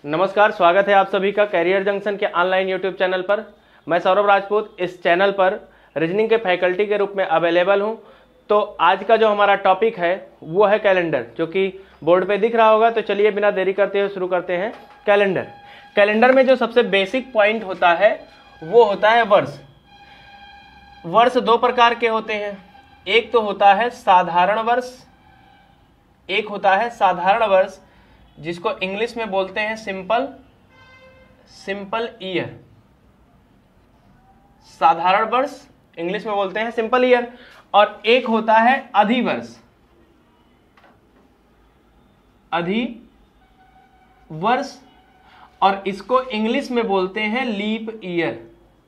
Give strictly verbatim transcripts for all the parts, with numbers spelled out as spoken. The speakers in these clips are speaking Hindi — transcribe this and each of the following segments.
नमस्कार, स्वागत है आप सभी का कैरियर जंक्शन के ऑनलाइन यूट्यूब चैनल पर। मैं सौरभ राजपूत इस चैनल पर रीजनिंग के फैकल्टी के रूप में अवेलेबल हूं। तो आज का जो हमारा टॉपिक है वो है कैलेंडर, जो कि बोर्ड पे दिख रहा होगा। तो चलिए बिना देरी करते हुए शुरू करते हैं। कैलेंडर कैलेंडर में जो सबसे बेसिक पॉइंट होता है वो होता है वर्ष। वर्ष दो प्रकार के होते हैं, एक तो होता है साधारण वर्ष, एक होता है साधारण वर्ष जिसको इंग्लिश में बोलते हैं सिंपल सिंपल ईयर। साधारण वर्ष इंग्लिश में बोलते हैं सिंपल ईयर। और एक होता है अधिवर्ष, अधिवर्ष, और इसको इंग्लिश में बोलते हैं लीप ईयर।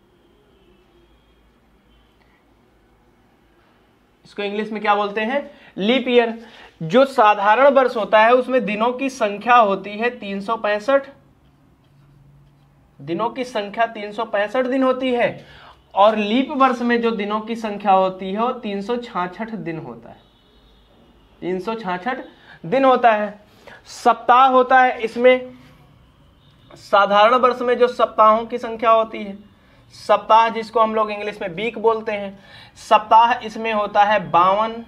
इसको इंग्लिश में क्या बोलते हैं? Leap year. जो साधारण वर्ष होता है उसमें दिनों की संख्या होती है तीन सौ पैंसठ, दिनों की संख्या तीन सौ पैंसठ दिन होती है। और लीप वर्ष में जो दिनों की संख्या होती है वो तीन सौ छियासठ दिन होता है, तीन सौ छियासठ दिन होता है। सप्ताह होता है इसमें, साधारण वर्ष में जो सप्ताहों की संख्या होती है, सप्ताह जिसको हम लोग इंग्लिश में वीक बोलते हैं, सप्ताह इसमें होता है बावन,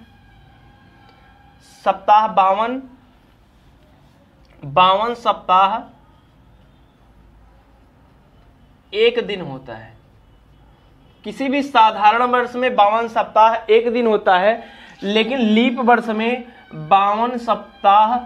सप्ताह बावन, बावन सप्ताह एक दिन होता है। किसी भी साधारण वर्ष में बावन सप्ताह एक दिन होता है, लेकिन लीप वर्ष में बावन सप्ताह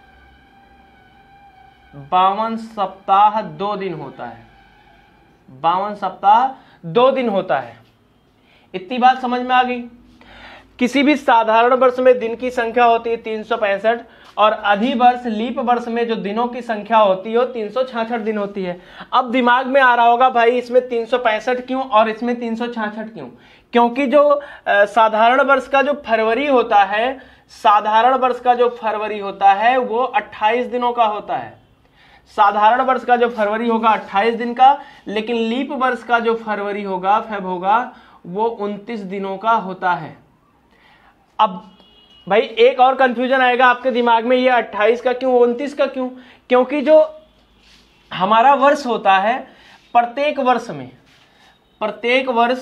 बावन सप्ताह दो दिन होता है, बावन सप्ताह दो दिन होता है। इतनी बात समझ में आ गई। किसी भी साधारण वर्ष में दिन की संख्या होती है तीन सौ पैंसठ, और अधिवर्ष लीप वर्ष में जो दिनों की संख्या होती है वो तीन सौ छियासठ दिन होती है। अब दिमाग में आ रहा होगा भाई इसमें तीन सौ पैंसठ क्यों और इसमें तीन सौ छियासठ क्यों? क्योंकि जो आ, साधारण वर्ष का जो फरवरी होता है, साधारण वर्ष का जो फरवरी होता है वो अट्ठाईस दिनों का होता है। साधारण वर्ष का जो फरवरी होगा अट्ठाईस दिन का, लेकिन लीप वर्ष का जो फरवरी होगा फेब होगा वो उनतीस दिनों का होता है। अब भाई एक और कंफ्यूजन आएगा आपके दिमाग में, ये अट्ठाईस का क्यों, उनतीस का क्यों? क्योंकि जो हमारा वर्ष होता है प्रत्येक वर्ष में प्रत्येक वर्ष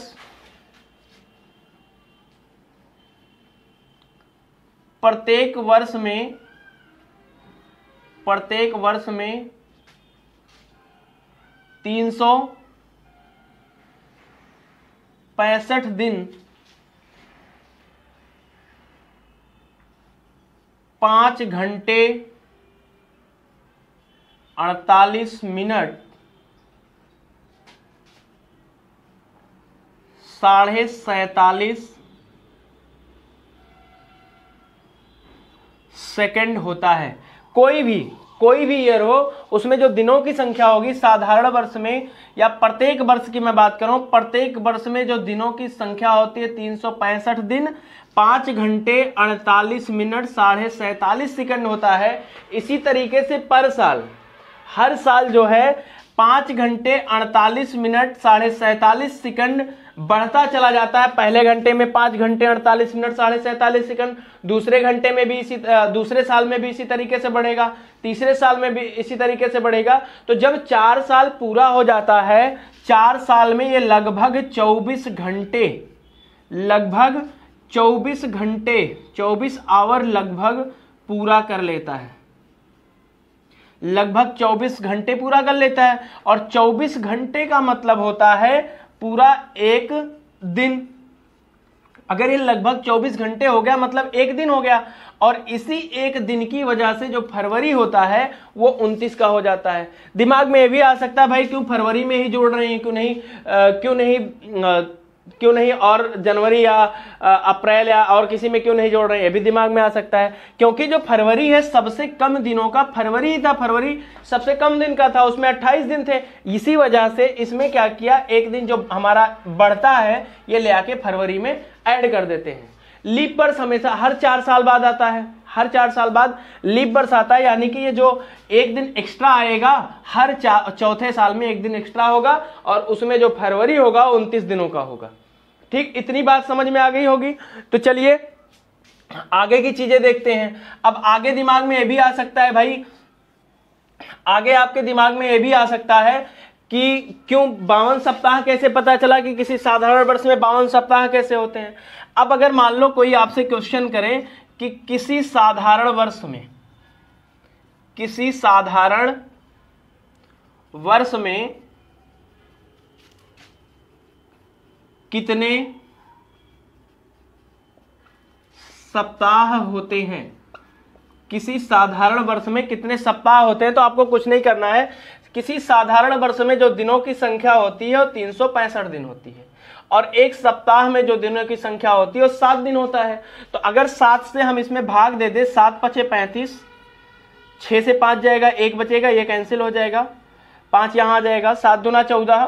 प्रत्येक वर्ष में प्रत्येक वर्ष में तीन सौ पैंसठ दिन पांच घंटे अड़तालीस मिनट साढ़े सैतालीस सेकंड होता है। कोई भी कोई भी ईयर हो उसमें जो दिनों की संख्या होगी साधारण वर्ष में या प्रत्येक वर्ष की मैं बात कर रहा हूं, प्रत्येक वर्ष में जो दिनों की संख्या होती है तीन सौ पैंसठ दिन पांच घंटे अड़तालीस मिनट साढ़े सैतालीस सेकंड होता है। इसी तरीके से पर साल हर साल जो है पांच घंटे अड़तालीस मिनट साढ़े सैतालीस सेकंड बढ़ता चला जाता है। पहले घंटे में पांच घंटे अड़तालीस मिनट साढ़े सैतालीस सेकंड, दूसरे घंटे में भी इसी दूसरे साल में भी इसी तरीके से बढ़ेगा, तीसरे साल में भी इसी तरीके से बढ़ेगा। तो जब चार साल पूरा हो जाता है, चार साल में ये लगभग चौबीस घंटे लगभग चौबीस घंटे चौबीस आवर लगभग पूरा कर लेता है, लगभग चौबीस घंटे पूरा कर लेता है। और चौबीस घंटे का मतलब होता है पूरा एक दिन। अगर ये लगभग चौबीस घंटे हो गया मतलब एक दिन हो गया, और इसी एक दिन की वजह से जो फरवरी होता है वो उनतीस का हो जाता है। दिमाग में ये भी आ सकता है भाई क्यों फरवरी में ही जोड़ रहे हैं, क्यों नहीं आ, क्यों नहीं आ, क्यों नहीं और जनवरी या अप्रैल या और किसी में क्यों नहीं जोड़ रहे हैं, ये भी दिमाग में आ सकता है। क्योंकि जो फरवरी है सबसे कम दिनों का फरवरी ही था, फरवरी सबसे कम दिन का था, उसमें अट्ठाईस दिन थे। इसी वजह से इसमें क्या किया, एक दिन जो हमारा बढ़ता है ये ले आके फरवरी में ऐड कर देते हैं। लीप वर्ष हमेशा हर चार साल बाद आता है, हर चार साल बाद लीप वर्ष आता है, यानी कि ये जो एक दिन एक्स्ट्रा आएगा हर चौथे साल में एक दिन एक्स्ट्रा होगा, और उसमें जो फरवरी होगा उनतीस दिनों का होगा। ठीक, इतनी बात समझ में आ गई होगी। तो चलिए आगे की चीजें देखते हैं। अब आगे दिमाग में ये भी आ सकता है भाई आगे आपके दिमाग में ये भी आ सकता है कि क्यों बावन सप्ताह कैसे पता चला कि किसी साधारण वर्ष में बावन सप्ताह कैसे होते हैं। अब अगर मान लो कोई आपसे क्वेश्चन करे कि किसी साधारण वर्ष में किसी साधारण वर्ष में कितने सप्ताह होते हैं, किसी साधारण वर्ष में कितने सप्ताह होते हैं, तो आपको कुछ नहीं करना है। किसी साधारण वर्ष में जो दिनों की संख्या होती है वो तीन सौ पैंसठ दिन होती है और एक सप्ताह में जो दिनों की संख्या होती है वो सात दिन होता है। तो अगर सात से हम इसमें भाग दे दे, सात पचे पैंतीस, छः से पाँच जाएगा, एक बचेगा, ये कैंसिल हो जाएगा, पाँच यहाँ आ जाएगा, सात दूना चौदह,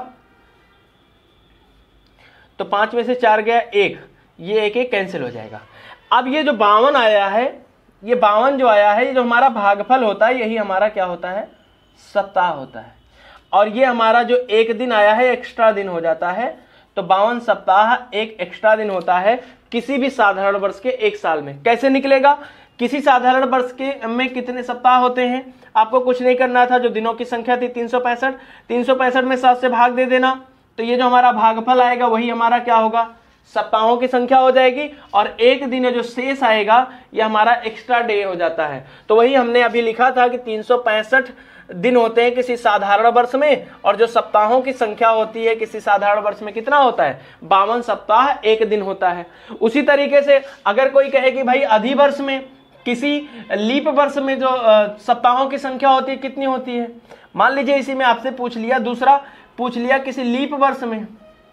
तो पाँच में से चार गया एक, ये एक एक कैंसिल हो जाएगा। अब ये जो बावन आया है, ये बावन जो आया है, ये जो हमारा भागफल होता है, यही हमारा क्या होता है, सप्ताह होता है। और ये हमारा जो एक दिन आया है एक्स्ट्रा दिन हो जाता है। तो बावन सप्ताह एक एक्स्ट्रा दिन होता है किसी भी साधारण वर्ष के एक साल में। कैसे निकलेगा, किसी साधारण वर्ष के में कितने सप्ताह होते हैं, आपको कुछ नहीं करना था। जो दिनों की संख्या थी तीन सौ पैंसठ, तीन सौ पैंसठ में सात से भाग दे देना, तो ये जो हमारा भागफल आएगा वही हमारा क्या होगा, सप्ताहों की संख्या हो जाएगी। और एक दिन जो शेष आएगा ये हमारा एक्स्ट्रा डे हो जाता है। तो वही हमने अभी लिखा था कि तीन सौ पैंसठ दिन होते हैं किसी साधारण वर्ष में, और जो सप्ताहों की संख्या होती है किसी साधारण वर्ष में कितना होता है, बावन सप्ताह एक दिन होता है। उसी तरीके से अगर कोई कहे कि भाई अधिवर्ष में, किसी लीप वर्ष में जो सप्ताहों की संख्या होती है कितनी होती है, मान लीजिए इसी में आपसे पूछ लिया, दूसरा पूछ लिया किसी लीप वर्ष में,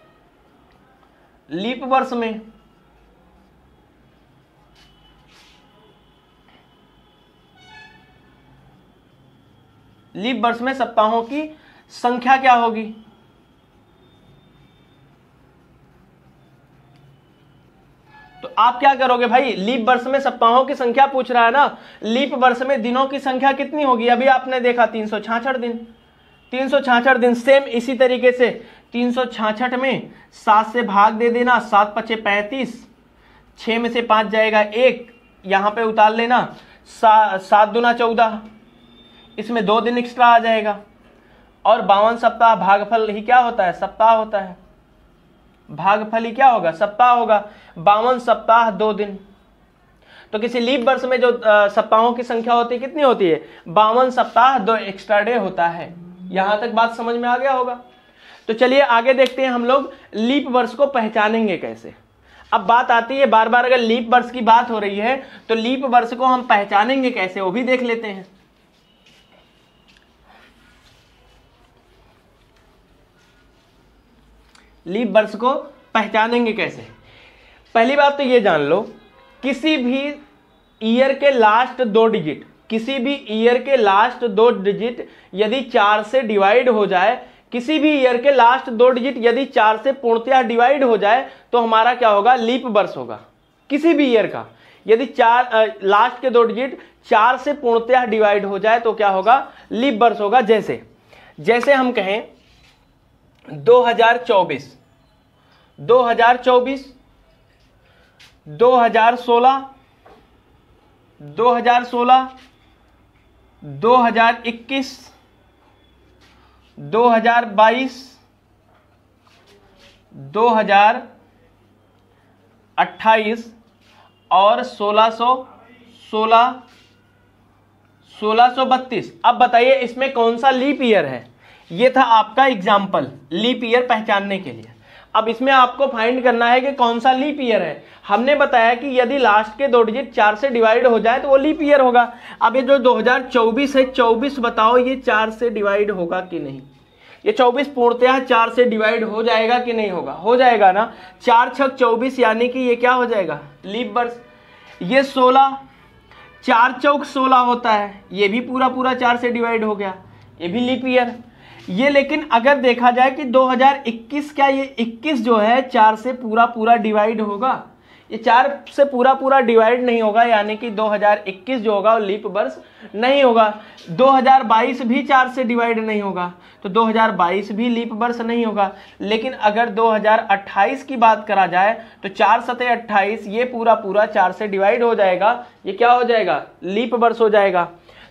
लीप वर्ष में लीप वर्ष में सप्ताहों की संख्या क्या होगी। तो आप क्या करोगे भाई, लीप वर्ष में सप्ताहों की संख्या पूछ रहा है ना, लीप वर्ष में दिनों की संख्या कितनी होगी, अभी आपने देखा तीन सौ छियासठ दिन, तीन सौ छियासठ दिन। सेम इसी तरीके से तीन सौ छियासठ में सात से भाग दे देना, सात पचे पैंतीस, छः में से पाँच जाएगा एक, यहाँ पे उतार लेना, सा, सात दूना चौदह, इसमें दो दिन एक्स्ट्रा आ जाएगा। और बावन सप्ताह भागफल ही क्या होता है, सप्ताह होता है। भागफल ही क्या होगा, सप्ताह होगा। बावन सप्ताह दो दिन। तो किसी लीप वर्ष में जो सप्ताहों की संख्या होती है कितनी होती है, बावन सप्ताह दो एक्स्ट्रा डे होता है। यहां तक बात समझ में आ गया होगा। तो चलिए आगे देखते हैं हम लोग लीप वर्ष को पहचानेंगे कैसे। अब बात आती है, बार बार अगर लीप वर्ष की बात हो रही है तो लीप वर्ष को हम पहचानेंगे कैसे, वो भी देख लेते हैं। लीप वर्ष को पहचानेंगे कैसे, पहली बात तो ये जान लो, किसी भी ईयर के लास्ट दो डिजिट, किसी भी ईयर के लास्ट दो डिजिट यदि चार से डिवाइड हो जाए, किसी भी ईयर के लास्ट दो डिजिट यदि चार से पूर्णतया डिवाइड हो जाए तो हमारा क्या होगा, लीप वर्ष होगा। किसी भी ईयर का यदि चार लास्ट के दो डिजिट चार से पूर्णतया डिवाइड हो जाए तो क्या होगा, लीप वर्ष होगा। जैसे जैसे हम कहें दो हज़ार चौबीस, दो हज़ार चौबीस, दो हज़ार सोलह, दो हज़ार सोलह, दो हज़ार इक्कीस, दो हज़ार बाईस, दो हज़ार अट्ठाईस और सोलह सौ सोलह, सोलह सौ बत्तीस। अब बताइए इसमें कौन सा लीप ईयर है। ये था आपका एग्जाम्पल लीप ईयर पहचानने के लिए। अब इसमें आपको फाइंड करना है कि कौन सा लीप ईयर है। हमने बताया कि यदि लास्ट के दो डिजिट चार से डिवाइड हो जाए तो वो लीप ईयर होगा। अब ये जो दो हज़ार चौबीस है, चौबीस बताओ ये चार से डिवाइड होगा कि नहीं। ये चौबीस पूर्णतः चार से डिवाइड हो जाएगा कि नहीं होगा, हो जाएगा ना। चार छक चौबीस यानी कि ये क्या हो जाएगा, लीप वर्ष। ये सोलह, चार चौक सोलह होता है, ये भी पूरा पूरा चार से डिवाइड हो गया, ये भी लीप ईयर। ये लेकिन अगर देखा जाए कि दो हज़ार इक्कीस, क्या ये इक्कीस जो है चार से पूरा पूरा डिवाइड होगा, ये चार से पूरा पूरा डिवाइड नहीं होगा, यानी कि दो हज़ार इक्कीस जो होगा वो लीप वर्ष नहीं होगा। दो हज़ार बाईस भी चार से डिवाइड नहीं होगा, तो दो हज़ार बाईस भी लीप वर्ष नहीं होगा। लेकिन अगर दो हज़ार अट्ठाईस की बात करा जाए तो चार सते अट्ठाईस, ये पूरा पूरा चार से डिवाइड हो जाएगा, ये क्या हो जाएगा, लीप वर्ष हो जाएगा।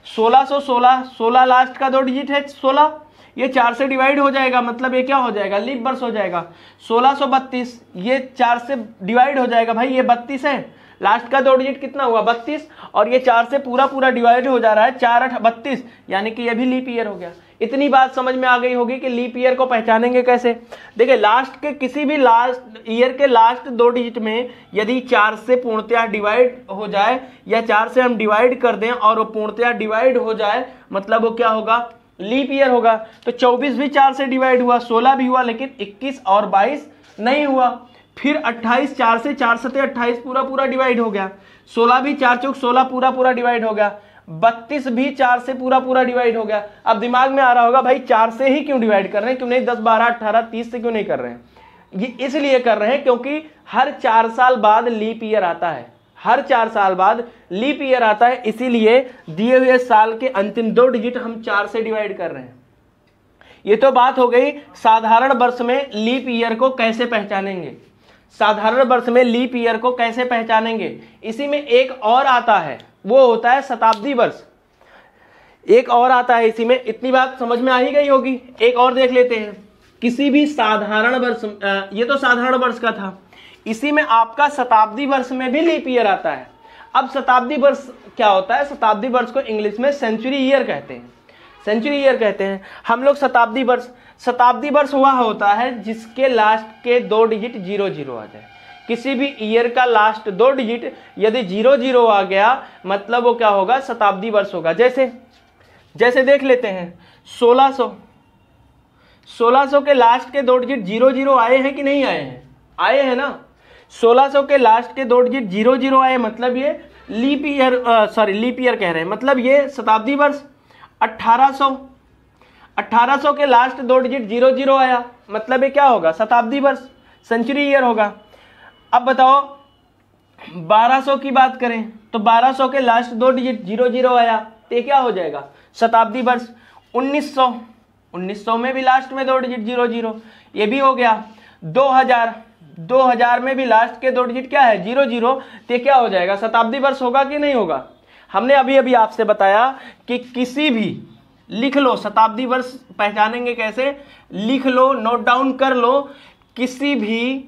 सोलह सौ सोलह, सोलह लास्ट का दो डिजिट है सोलह, ये चार से डिवाइड हो जाएगा, मतलब ये क्या हो जाएगा, लीप वर्ष हो जाएगा। सोलह सौ बत्तीस, ये चार से डिवाइड हो जाएगा, भाई ये बत्तीस है, लास्ट का दो डिजिट कितना हुआ बत्तीस, और ये चार से पूरा पूरा डिवाइड हो जा रहा है, चार आठ बत्तीस, यानी कि ये भी लीप ईयर हो गया। इतनी बात समझ में आ गई होगी कि लीप ईयर को पहचानेंगे कैसे। देखिए लास्ट के किसी भी लास्ट ईयर के लास्ट दो डिजिट में यदि चार से पूर्णतया डिवाइड हो जाए, या चार से हम डिवाइड कर दें और वो पूर्णतया डिवाइड हो जाए, मतलब वो क्या होगा, लीप ईयर होगा। तो चौबीस भी चार से डिवाइड हुआ, सोलह भी हुआ, लेकिन इक्कीस और बाईस नहीं हुआ। फिर अट्ठाईस, चार से चार सते अट्ठाईस पूरा पूरा डिवाइड हो गया, सोलह भी चार चौक सोलह पूरा पूरा डिवाइड हो गया, बत्तीस भी चार से पूरा पूरा डिवाइड हो गया। अब दिमाग में आ रहा होगा भाई चार से ही क्यों डिवाइड कर रहे हैं, क्यों नहीं दस बारह अठारह तीस से क्यों नहीं कर रहे हैं। ये इसलिए कर रहे हैं क्योंकि हर चार साल बाद लीप ईयर आता है, हर चार साल बाद लीप ईयर आता है, इसीलिए दिए हुए साल के अंतिम दो डिजिट हम चार से डिवाइड कर रहे हैं। ये तो बात हो गई साधारण वर्ष में लीप ईयर को कैसे पहचानेंगे, साधारण वर्ष में लीप ईयर को कैसे पहचानेंगे। इसी में एक और आता है, वो होता है शताब्दी वर्ष, एक और आता है इसी में। इतनी बात समझ में आ ही गई होगी। एक और देख लेते हैं, किसी भी साधारण वर्ष, ये तो साधारण वर्ष का था, इसी में आपका शताब्दी वर्ष में भी लीप ईयर आता है। अब शताब्दी वर्ष क्या होता है, शताब्दी वर्ष को इंग्लिश में सेंचुरी ईयर कहते हैं, सेंचुरी ईयर कहते हैं हम लोग शताब्दी वर्ष। शताब्दी वर्ष वह होता है जिसके लास्ट के दो डिजिट जीरो जीरो आ जाए। किसी भी ईयर का लास्ट दो डिजिट यदि जीरो जीरो आ गया, मतलब वो क्या होगा, शताब्दी वर्ष होगा। जैसे जैसे देख लेते हैं सोलह सौ, सोलह सौ के लास्ट के दो डिजिट जीरो जीरो आए हैं कि नहीं आए हैं, आए हैं ना। सोलह सौ के लास्ट के दो डिजिट जीरो जीरो आए, मतलब ये leap year, sorry leap year कह रहे हैं, मतलब ये शताब्दी वर्ष। अठारह सौ, अठारह सौ के लास्ट दो डिजिट जीरो जीरो आया, मतलब ये क्या होगा, शताब्दी वर्ष, सेंचुरी ईयर होगा। अब बताओ बारह सौ की बात करें तो बारह सौ के लास्ट दो डिजिट जीरो जीरो आया, तो ये क्या हो जाएगा, शताब्दी वर्ष। उन्नीस सौ, उन्नीस सौ में भी लास्ट में दो डिजिट जीरो जीरो, ये भी हो गया। दो हज़ार, दो हज़ार में भी लास्ट के दो डिजिट क्या है, जीरो जीरो, तो ये क्या हो जाएगा, शताब्दी वर्ष होगा कि नहीं होगा। हमने अभी अभी आपसे बताया कि किसी भी, लिख लो शताब्दी वर्ष पहचानेंगे कैसे, लिख लो, नोट डाउन कर लो, किसी भी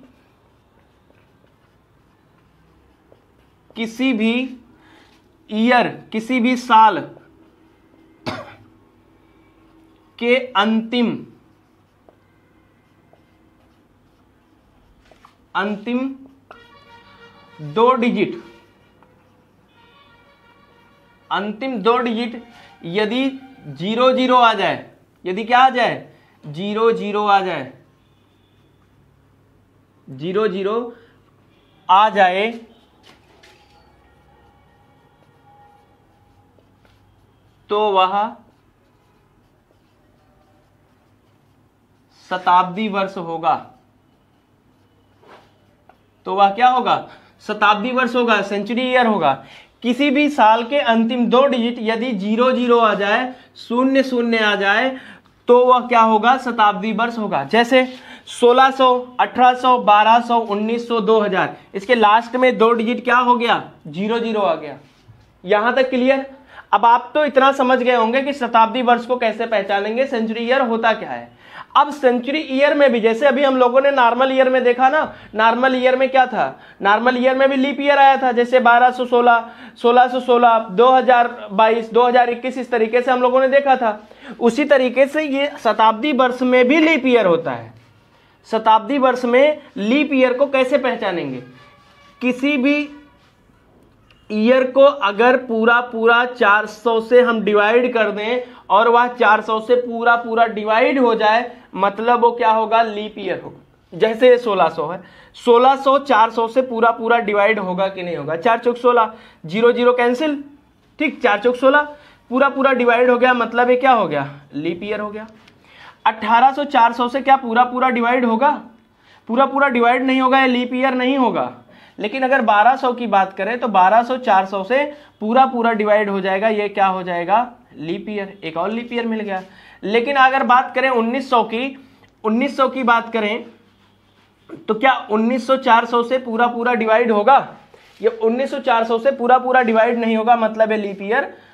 किसी भी ईयर, किसी भी साल के अंतिम अंतिम दो डिजिट, अंतिम दो डिजिट यदि जीरो जीरो आ जाए, यदि क्या आ जाए, जीरो जीरो आ जाए, जीरो जीरो आ जाए, तो वह शताब्दी वर्ष होगा, तो वह क्या होगा, शताब्दी वर्ष होगा, सेंचुरी ईयर होगा। किसी भी साल के अंतिम दो डिजिट यदि जीरो जीरो आ जाए, शून्य शून्य आ जाए, तो वह क्या होगा, शताब्दी वर्ष होगा। जैसे सोलह सौ, अठारह सौ, बारह सौ, उन्नीस सौ, दो हज़ार, इसके लास्ट में दो डिजिट क्या हो गया, जीरो जीरो आ गया। यहां तक क्लियर। अब आप तो इतना समझ गए होंगे कि शताब्दी वर्ष को कैसे पहचानेंगे, सेंचुरी ईयर होता क्या है। अब सेंचुरी ईयर में भी, जैसे अभी हम लोगों ने नॉर्मल ईयर में देखा ना, नॉर्मल ईयर में क्या था, नॉर्मल ईयर में भी लीप ईयर आया था, जैसे बारह सौ सोलह, सोलह सौ सोलह, दो हज़ार बाईस, दो हज़ार इक्कीस, इस तरीके से हम लोगों ने देखा था। उसी तरीके से ये शताब्दी वर्ष में भी लीप ईयर होता है। शताब्दी वर्ष में लीप ईयर को कैसे पहचानेंगे, किसी भी ईयर को अगर पूरा पूरा चार सौ से हम डिवाइड कर दें और वह चार सौ से पूरा पूरा डिवाइड हो जाए, मतलब वो क्या होगा, लीप ईयर होगा। जैसे ये सोलह सौ है, सोलह सौ चार सौ से पूरा पूरा डिवाइड होगा कि नहीं होगा, चार चौक सोलह, जीरो जीरो कैंसिल, ठीक, चार चौक सोलह, पूरा पूरा डिवाइड हो गया, मतलब ये क्या हो गया, लीप ईयर हो गया। अठारह सौ चार सौ से क्या पूरा पूरा डिवाइड होगा, पूरा पूरा डिवाइड नहीं होगा, ये लीप ईयर नहीं होगा। लेकिन अगर बारह सौ की बात करें तो बारह सौ चार सौ से पूरा पूरा डिवाइड हो जाएगा, ये क्या हो जाएगा, लीप ईयर, एक और लीप ईयर मिल गया। लेकिन अगर बात करें उन्नीस सौ की, उन्नीस सौ की बात करें तो क्या उन्नीस सौ चार सौ से पूरा पूरा डिवाइड होगा, ये उन्नीस सौ चार सौ से पूरा पूरा डिवाइड नहीं होगा, मतलब ये लीप ईयर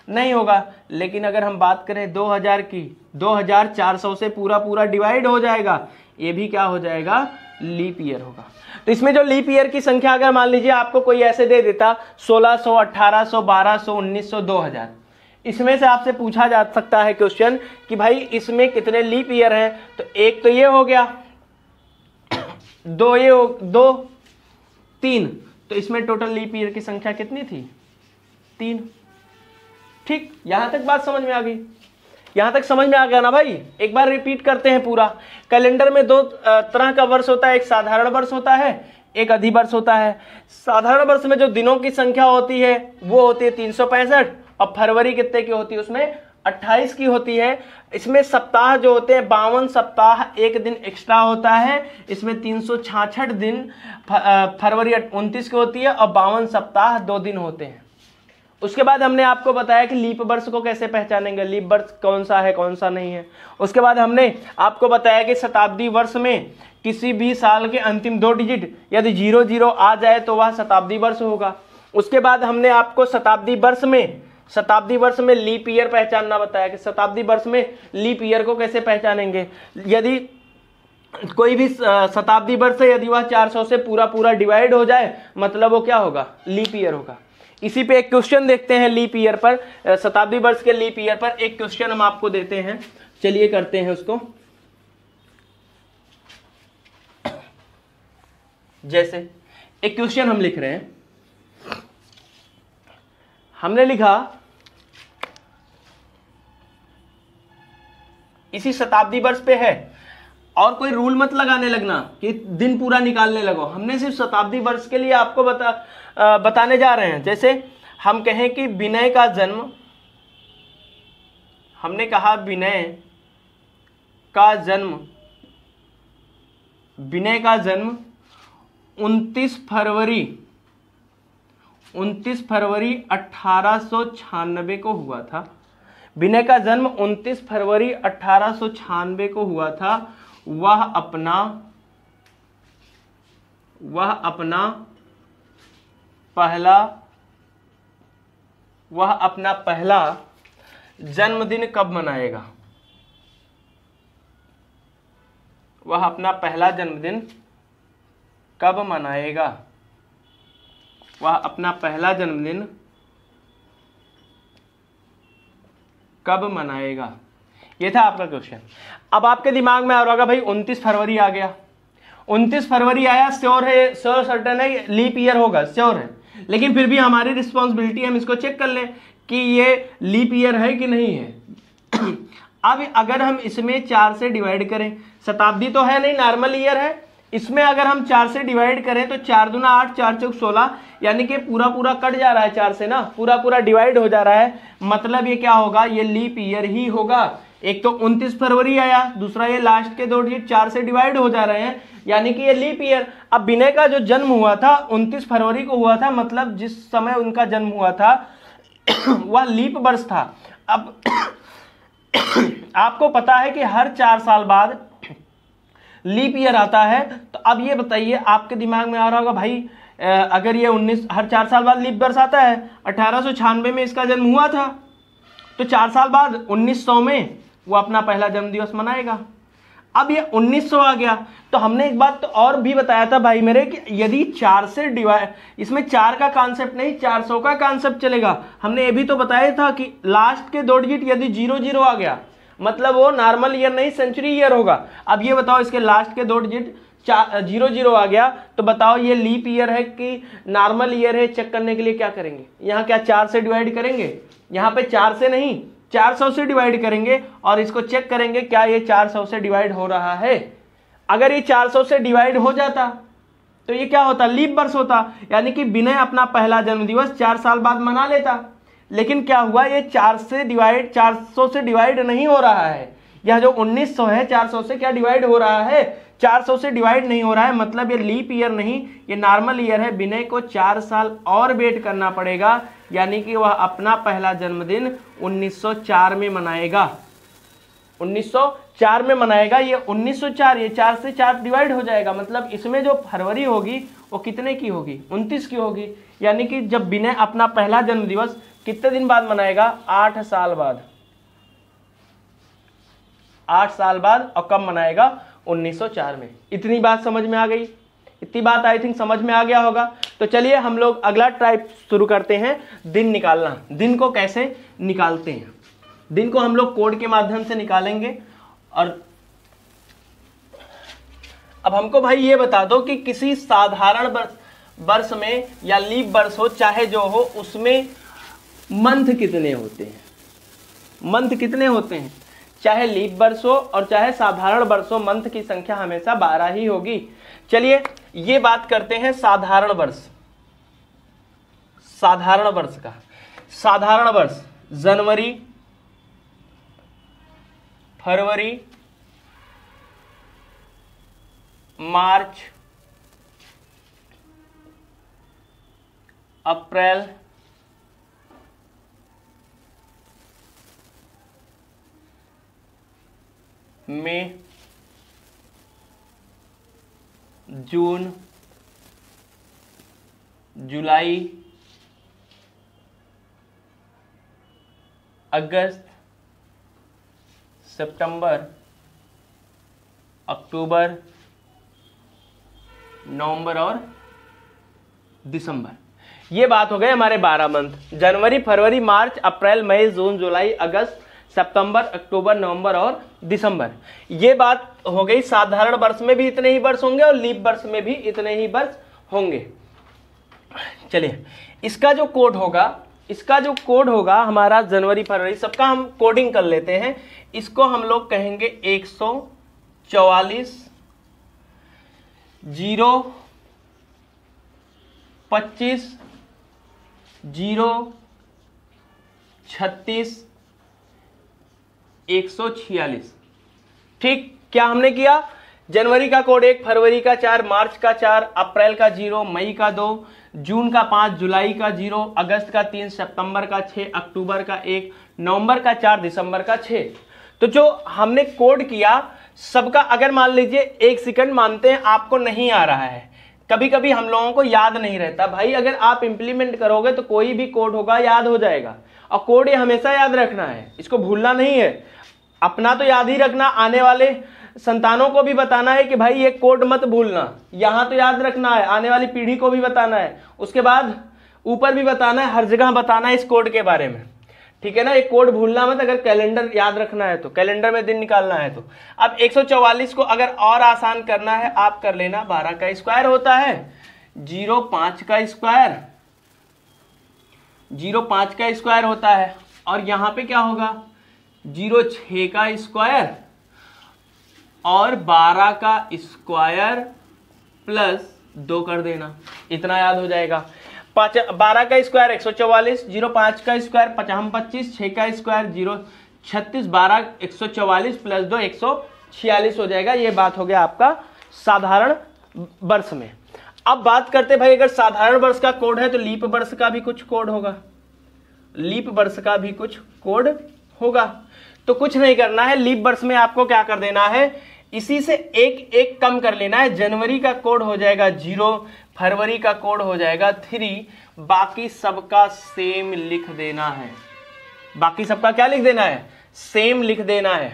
नहीं होगा। लेकिन अगर हम बात करें दो हज़ार की, दो हज़ार चार सौ से पूरा पूरा डिवाइड हो जाएगा, ये भी क्या हो जाएगा, लीप ईयर होगा। तो इसमें जो लीप ईयर की संख्या अगर मान लीजिए आपको कोई ऐसे दे देता सोलह सौ, अठारह सौ, बारह सौ, उन्नीस सौ, दो हज़ार, इसमें से आपसे पूछा जा सकता है क्वेश्चन कि भाई इसमें कितने लीप ईयर हैं। तो एक तो ये हो गया, दो ये हो, दो, तीन, तो इसमें टोटल लीप ईयर की संख्या कितनी थी, तीन। ठीक, यहां तक बात समझ में आ गई, यहां तक समझ में आ गया ना भाई। एक बार रिपीट करते हैं पूरा। कैलेंडर में दो तरह का वर्ष होता है, एक साधारण वर्ष होता है, एक अधिवर्ष होता है। साधारण वर्ष में जो दिनों की संख्या होती है वो होती है तीन सौ पैंसठ, और फरवरी कितने की होती है, उसमें अट्ठाईस की होती है। इसमें सप्ताह जो होते हैं बावन सप्ताह, एक दिन एक्स्ट्रा होता है। इसमें तीन सौ छियासठ दिन फरवरी उनतीस की होती है, और बावन सप्ताह दो दिन होते हैं। उसके बाद हमने आपको बताया कि लीप वर्ष को कैसे पहचानेंगे, लीप वर्ष कौन सा है कौन सा नहीं है। उसके बाद हमने आपको बताया कि शताब्दी वर्ष में किसी भी साल के अंतिम दो डिजिट यदि जीरो जीरो आ जाए तो वह शताब्दी वर्ष होगा। उसके बाद हमने आपको शताब्दी वर्ष में शताब्दी वर्ष में लीप ईयर पहचानना बताया कि शताब्दी वर्ष में लीप ईयर को कैसे पहचानेंगे। यदि कोई भी शताब्दी वर्ष है, यदि वह चार सौ से पूरा पूरा डिवाइड हो जाए, मतलब वो क्या होगा, लीप ईयर होगा। इसी पे एक क्वेश्चन देखते हैं लीप ईयर पर, शताब्दी वर्ष के लीप ईयर पर एक क्वेश्चन हम आपको देते हैं। चलिए करते हैं उसको। जैसे एक क्वेश्चन हम लिख रहे हैं, हमने लिखा इसी शताब्दी वर्ष पे है, और कोई रूल मत लगाने लगना कि दिन पूरा निकालने लगो। हमने सिर्फ शताब्दी वर्ष के लिए आपको बता आ, बताने जा रहे हैं। जैसे हम कहें कि विनय का जन्म, हमने कहा विनय का जन्म विनय का जन्म उनतीस फरवरी उनतीस फरवरी अठारह सौ छियानवे को हुआ था। विनय का जन्म उनतीस फरवरी अठारह सौ छियानवे को हुआ था। वह अपना वह अपना पहला वह अपना पहला जन्मदिन कब मनाएगा? वह अपना पहला जन्मदिन कब मनाएगा? वह अपना पहला जन्मदिन कब मनाएगा? ये था आपका क्वेश्चन। अब आपके दिमाग में आ रहा होगा भाई उनतीस फरवरी आ गया, उनतीस फरवरी आया, श्योर है, श्योर सर्टेन है लीप ईयर होगा, श्योर है। लेकिन फिर भी हमारी रिस्पॉन्सिबिलिटी हम इसको चेक कर लें कि ये लीप ईयर है कि नहीं है। अब अगर हम इसमें चार से डिवाइड करें, शताब्दी तो है नहीं, नॉर्मल ईयर है, इसमें अगर हम चार से डिवाइड करें तो चार दूना आठ, चार चौक सोलह, यानी कि पूरा पूरा कट जा रहा है चार से ना, पूरा पूरा डिवाइड हो जा रहा है। मतलब ये क्या होगा, ये लीप ईयर ही होगा। एक तो उनतीस फरवरी आया, दूसरा ये लास्ट के दो डिजिट चार से डिवाइड हो जा रहे हैं, यानी कि ये लीप ईयर। अब विनय का जो जन्म हुआ था उनतीस फरवरी को हुआ था, मतलब जिस समय उनका जन्म हुआ था वह लीप वर्ष था। अब आपको पता है कि हर चार साल बाद लीप ईयर आता है। तो अब ये बताइए, आपके दिमाग में आ रहा होगा भाई अगर ये उन्नीस हर चार साल बाद लीप वर्ष आता है, अठारह सौ छियानवे में इसका जन्म हुआ था, तो चार साल बाद उन्नीस सौ में वो अपना पहला जन्म दिवस मनाएगा। अब ये उन्नीस सौ आ गया, तो हमने एक बात तो और भी बताया था भाई मेरे कि यदि चार से डिवाइड, इसमें चार का कॉन्सेप्ट नहीं चार सौ का कॉन्सेप्ट चलेगा। हमने ये भी तो बताया था कि लास्ट के दो डिजिट यदि जीरो जीरो आ गया, मतलब वो नॉर्मल ईयर नहीं सेंचुरी ईयर होगा। अब ये बताओ, इसके लास्ट के दो डिजिट चार जीरो जीरो आ गया, तो बताओ ये लीप ईयर है कि नॉर्मल ईयर है? चेक करने के लिए क्या करेंगे, यहाँ क्या चार से डिवाइड करेंगे? यहाँ पे चार से नहीं, चार सौ से डिवाइड करेंगे और इसको चेक करेंगे क्या ये चार सौ से डिवाइड हो रहा है। अगर ये चार सौ से डिवाइड हो जाता तो ये क्या होता, लीप वर्ष होता, यानी कि विनय अपना पहला जन्मदिवस चार साल बाद मना लेता। लेकिन क्या हुआ, ये चार से डिवाइड चार सौ से डिवाइड नहीं हो रहा है। यह जो उन्नीस सौ है चार सौ से क्या डिवाइड हो रहा है, चार सौ से डिवाइड नहीं हो रहा है। मतलब ये लीप ईयर नहीं, ये नॉर्मल ईयर है। विनय को चार साल और वेट करना पड़ेगा, यानी कि वह अपना पहला जन्मदिन उन्नीस सौ चार में मनाएगा। उन्नीस सौ चार में मनाएगा। ये उन्नीस सौ चार, ये चार से चार डिवाइड हो जाएगा, मतलब इसमें जो फरवरी होगी वो कितने की होगी, उनतीस की होगी। यानी कि जब विनय अपना पहला जन्मदिवस कितने दिन बाद मनाएगा? आठ साल बाद, आठ साल बाद। और कब मनाएगा? उन्नीस सौ चार में। इतनी बात समझ में आ गई? इतनी बात आई थिंक समझ में आ गया होगा। तो चलिए हम लोग अगला टाइप शुरू करते हैं, दिन निकालना। दिन को कैसे निकालते हैं? दिन को हम लोग कोड के माध्यम से निकालेंगे। और अब हमको भाई ये बता दो कि किसी साधारण वर्ष में या लीप वर्ष हो चाहे जो हो, उसमें मंथ कितने होते हैं? मंथ कितने होते हैं? चाहे लीप वर्ष हो और चाहे साधारण वर्ष हो, मंथ की संख्या हमेशा बारह ही होगी। चलिए ये बात करते हैं साधारण वर्ष। साधारण वर्ष का साधारण वर्ष जनवरी, फरवरी, मार्च, अप्रैल, मई, जून, जुलाई, अगस्त, सितंबर, अक्टूबर, नवंबर और दिसंबर। ये बात हो गए हमारे बारह मंथ। जनवरी, फरवरी, मार्च, अप्रैल, मई, जून, जुलाई, अगस्त, सितंबर, अक्टूबर, नवंबर और दिसंबर। ये बात हो गई। साधारण वर्ष में भी इतने ही वर्ष होंगे और लीप वर्ष में भी इतने ही वर्ष होंगे। चलिए इसका जो कोड होगा, इसका जो कोड होगा हमारा जनवरी, फरवरी, सबका हम कोडिंग कर लेते हैं। इसको हम लोग कहेंगे एक सौ चौवालीस जीरो पच्चीस जीरो छत्तीस एक सौ छियालीस। ठीक, क्या हमने किया? जनवरी का कोड एक, फरवरी का चार, मार्च का चार, अप्रैल का जीरो, मई का दो, जून का पांच, जुलाई का जीरो, अगस्त का तीन, सितंबर का छह, अक्टूबर का एक, नवंबर का चार, दिसंबर का छह। तो जो हमने कोड किया सबका, अगर मान लीजिए एक सेकंड मानते हैं आपको नहीं आ रहा है, कभी कभी हम लोगों को याद नहीं रहता भाई, अगर आप इंप्लीमेंट करोगे तो कोई भी कोड होगा याद हो जाएगा। और कोड ये हमेशा याद रखना है, इसको भूलना नहीं है। अपना तो याद ही रखना, आने वाले संतानों को भी बताना है कि भाई ये कोड मत भूलना, यहां तो याद रखना है, आने वाली पीढ़ी को भी बताना है, उसके बाद ऊपर भी बताना है, हर जगह बताना है इस कोड के बारे में। ठीक है ना, एक कोड भूलना मत। अगर कैलेंडर याद रखना है तो, कैलेंडर में दिन निकालना है तो। अब एक सौ चौवालीस को अगर और आसान करना है आप कर लेना, बारह का स्क्वायर होता है, जीरो पांच का स्क्वायर, जीरो पांच का स्क्वायर होता है, और यहां पे क्या होगा? जीरो छह का स्क्वायर और बारह का स्क्वायर प्लस दो कर देना, इतना याद हो जाएगा। पाँच, बारह का स्क्वायर एक सौ चौवालीस, जीरो पाँच का स्क्वायर पचास पच्चीस, छः का स्क्वायर जीरो छत्तीस, बारह एक सौ चौवालीस प्लस दो एक सौ छियालीस हो जाएगा। ये बात हो गया आपका साधारण वर्ष में। अब बात करते भाई, अगर साधारण वर्ष का कोड है तो लीप वर्ष का भी कुछ कोड होगा, लीप वर्ष का भी कुछ कोड होगा। तो कुछ नहीं करना है, लीप वर्ष में आपको क्या कर देना है, इसी से एक एक कम कर लेना है। जनवरी का कोड हो जाएगा जीरो, फरवरी का कोड हो जाएगा थ्री, बाकी सबका सेम लिख देना है। बाकी सबका क्या लिख देना है? सेम लिख देना है।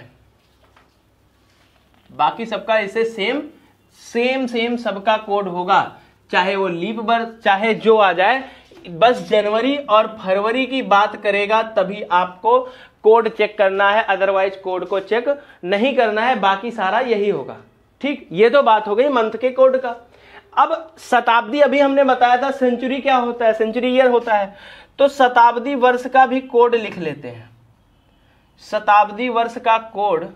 बाकी सबका इसे सेम सेम सेम सबका कोड होगा, चाहे वो लीप वर्ष चाहे जो आ जाए, बस जनवरी और फरवरी की बात करेगा तभी आपको कोड चेक करना है, अदरवाइज कोड को चेक नहीं करना है, बाकी सारा यही होगा। ठीक, ये तो बात हो गई मंथ के कोड का। अब शताब्दी, अभी हमने बताया था सेंचुरी क्या होता है, सेंचुरी ईयर होता है, तो शताब्दी वर्ष का भी कोड लिख लेते हैं। शताब्दी वर्ष का कोड,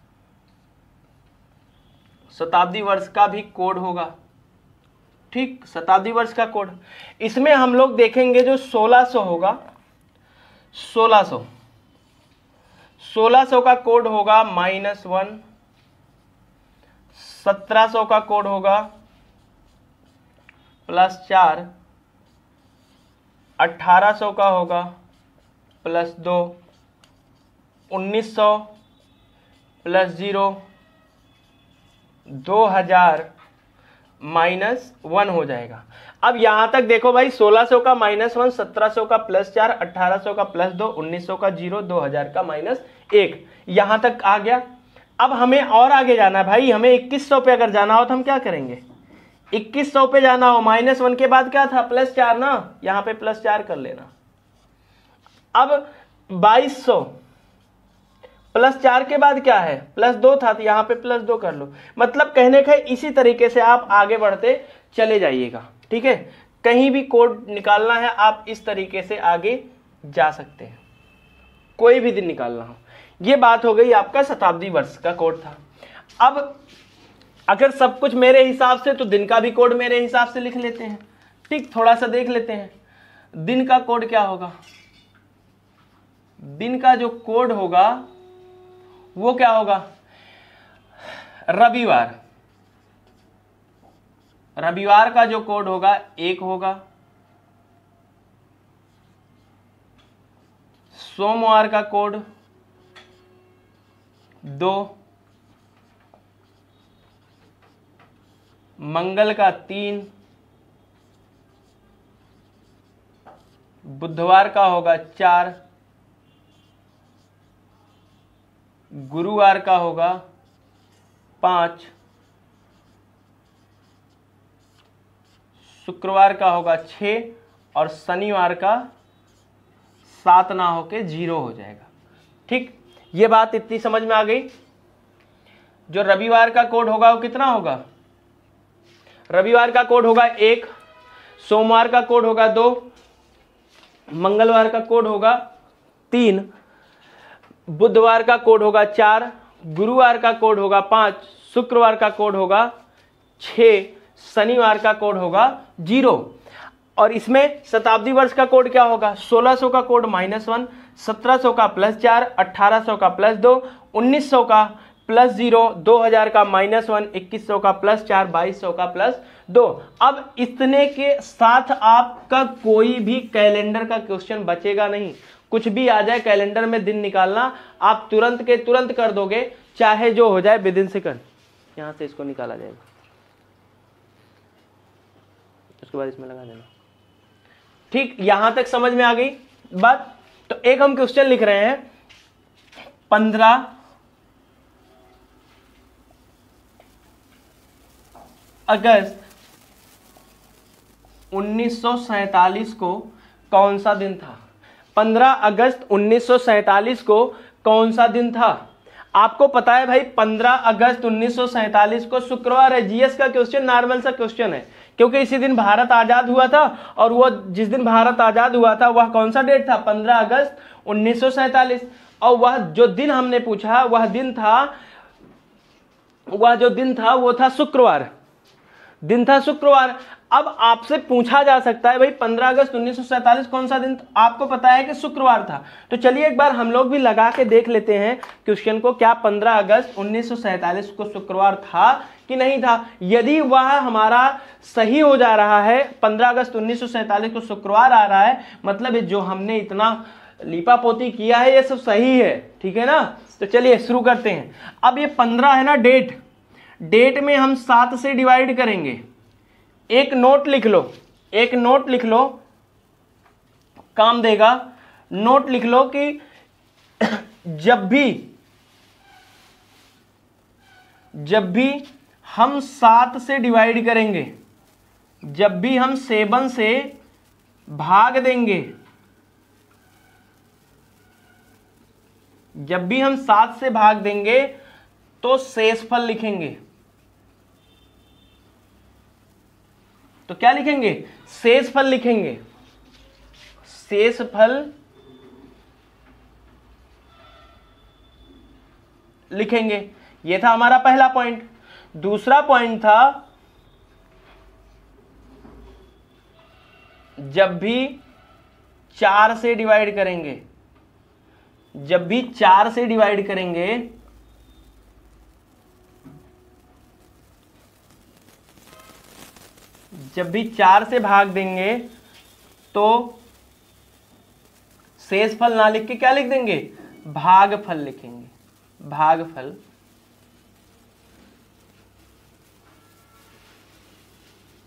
शताब्दी वर्ष का भी कोड होगा। ठीक, शताब्दी वर्ष का कोड, इसमें हम लोग देखेंगे जो सोलह सौ होगा, सोलह सौ सोलह सौ का कोड होगा माइनस वन, सत्रह सौ का कोड होगा प्लस चार, अठारह सौ का होगा प्लस दो, उन्नीस सौ प्लस जीरो, दो हजार माइनस वन हो जाएगा। अब यहां तक देखो भाई, सोलह सौ का माइनस वन, सत्रह सौ का प्लस चार, अट्ठारह सौ का प्लस दो, उन्नीस सौ का जीरो, दो हजार का माइनस एक, यहां तक आ गया। अब हमें और आगे जाना है भाई, हमें इक्कीस सौ पे अगर जाना हो तो हम क्या करेंगे, इक्कीस सौ पे जाना हो, माइनस वन के बाद क्या था, प्लस चार ना, यहां पे प्लस चार कर लेना। अब बाईस सौ प्लस चार के बाद क्या है, प्लस दो था, तो यहां पे प्लस दो कर लो। मतलब कहने का इसी तरीके से आप आगे बढ़ते चले जाइएगा, ठीक है। कहीं भी कोड निकालना है आप इस तरीके से आगे जा सकते हैं, कोई भी दिन निकालना हो। ये बात हो गई आपका शताब्दी वर्ष का कोड था। अब अगर सब कुछ मेरे हिसाब से, तो दिन का भी कोड मेरे हिसाब से लिख लेते हैं। ठीक, थोड़ा सा देख लेते हैं दिन का कोड क्या होगा। दिन का जो कोड होगा वो क्या होगा, रविवार। रविवार का जो कोड होगा एक होगा। सोमवार का कोड दो, मंगल का तीन, बुधवार का होगा चार, गुरुवार का होगा पांच, शुक्रवार का होगा छः और शनिवार का सात ना होके जीरो हो जाएगा। ठीक, ये बात इतनी समझ में आ गई। जो रविवार का कोड होगा वो कितना होगा, रविवार का कोड होगा एक, सोमवार का कोड होगा दो, मंगलवार का कोड होगा तीन, बुधवार का कोड होगा चार, गुरुवार का कोड होगा पांच, शुक्रवार का कोड होगा छः, शनिवार का कोड होगा जीरो। और इसमें शताब्दी वर्ष का कोड क्या होगा, सोलह सौ का कोड माइनस वन, सत्रह सौ का प्लस चार, अट्ठारह सौ का प्लस दो, उन्नीस सौ का प्लस जीरो, दो हजार का माइनस वन, इक्कीस सौ का प्लस चार, बाईस सौ का प्लस दो। अब इतने के साथ आपका कोई भी कैलेंडर का क्वेश्चन बचेगा नहीं। कुछ भी आ जाए कैलेंडर में दिन निकालना, आप तुरंत के तुरंत कर दोगे, चाहे जो हो जाए विद इन सेकंड। यहां से इसको निकाला जाएगा, उसके बाद इसमें लगा देना। ठीक, यहां तक समझ में आ गई बात। तो एक हम क्वेश्चन लिख रहे हैं, पंद्रह अगस्त उन्नीस सौ सैतालीस को कौन सा दिन था। पंद्रह अगस्त उन्नीस सौ सैतालीस को कौन सा दिन था। आपको पता है भाई, पंद्रह अगस्त उन्नीस सौ सैतालीस को शुक्रवार है। जीएस का क्वेश्चन नॉर्मल सा क्वेश्चन है, क्योंकि इसी दिन भारत आजाद हुआ था, और वो जिस दिन भारत आजाद हुआ था वह कौन सा डेट था, पंद्रह अगस्त उन्नीस सौ सैतालीस। और वह जो दिन हमने पूछा वह दिन था वह जो दिन था वो था शुक्रवार, दिन था शुक्रवार। अब आपसे पूछा जा सकता है भाई पंद्रह अगस्त उन्नीस सौ सैतालीस कौन सा दिन, आपको पता है कि शुक्रवार था। तो चलिए एक बार हम लोग भी लगा के देख लेते हैं क्वेश्चन को, क्या पंद्रह अगस्त उन्नीस सौ सैतालीस को शुक्रवार था कि नहीं था। यदि वह हमारा सही हो जा रहा है, पंद्रह अगस्त उन्नीस सौ सैतालीस को शुक्रवार आ रहा है, मतलब जो हमने इतना लीपा पोती किया है ये सब सही है, ठीक है ना। तो चलिए शुरू करते हैं। अब ये पंद्रह है ना डेट, डेट में हम सात से डिवाइड करेंगे। एक नोट लिख लो, एक नोट लिख लो, काम देगा। नोट लिख लो कि जब भी जब भी हम सात से डिवाइड करेंगे, जब भी हम सेवन से भाग देंगे, जब भी हम सात से भाग देंगे तो शेषफल लिखेंगे। तो क्या लिखेंगे, शेषफल लिखेंगे। शेषफल लिखेंगे। यह था हमारा पहला पॉइंट। दूसरा पॉइंट था, जब भी चार से डिवाइड करेंगे, जब भी चार से डिवाइड करेंगे जब भी चार से भाग देंगे तो शेषफल ना लिख के क्या लिख देंगे, भागफल लिखेंगे। भागफल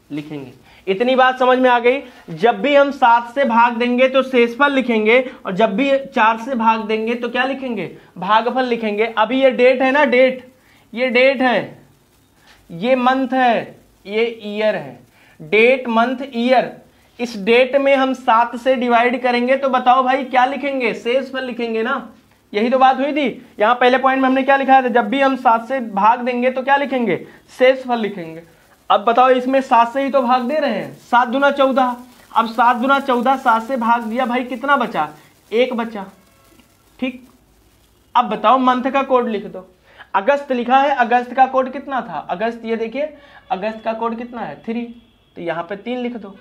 लिखेंगे। इतनी बात समझ में आ गई। जब भी हम सात से भाग देंगे तो शेषफल लिखेंगे, और जब भी चार से भाग देंगे तो क्या लिखेंगे, भागफल लिखेंगे। अभी ये डेट है ना, डेट, ये डेट है, ये मंथ है, ये ईयर है। डेट, मंथ, ईयर, इस डेट में हम सात से डिवाइड करेंगे तो बताओ भाई क्या लिखेंगे, शेषफल लिखेंगे ना। यही तो बात हुई थी। यहां पहले पॉइंट में हमने क्या लिखा था, जब भी हम सात से भाग देंगे तो क्या लिखेंगे, शेषफल लिखेंगे। अब बताओ इसमें सात से ही तो भाग दे रहे हैं, सात दुना चौदह। अब सात दुना चौदह, सात से भाग दिया भाई, कितना बचा, एक बचा। ठीक, अब बताओ मंथ का कोड लिख दो। अगस्त लिखा है, अगस्त का कोड कितना था, अगस्त, ये देखिए अगस्त का कोड कितना है, थ्री, तो यहां पे तीन लिख दो।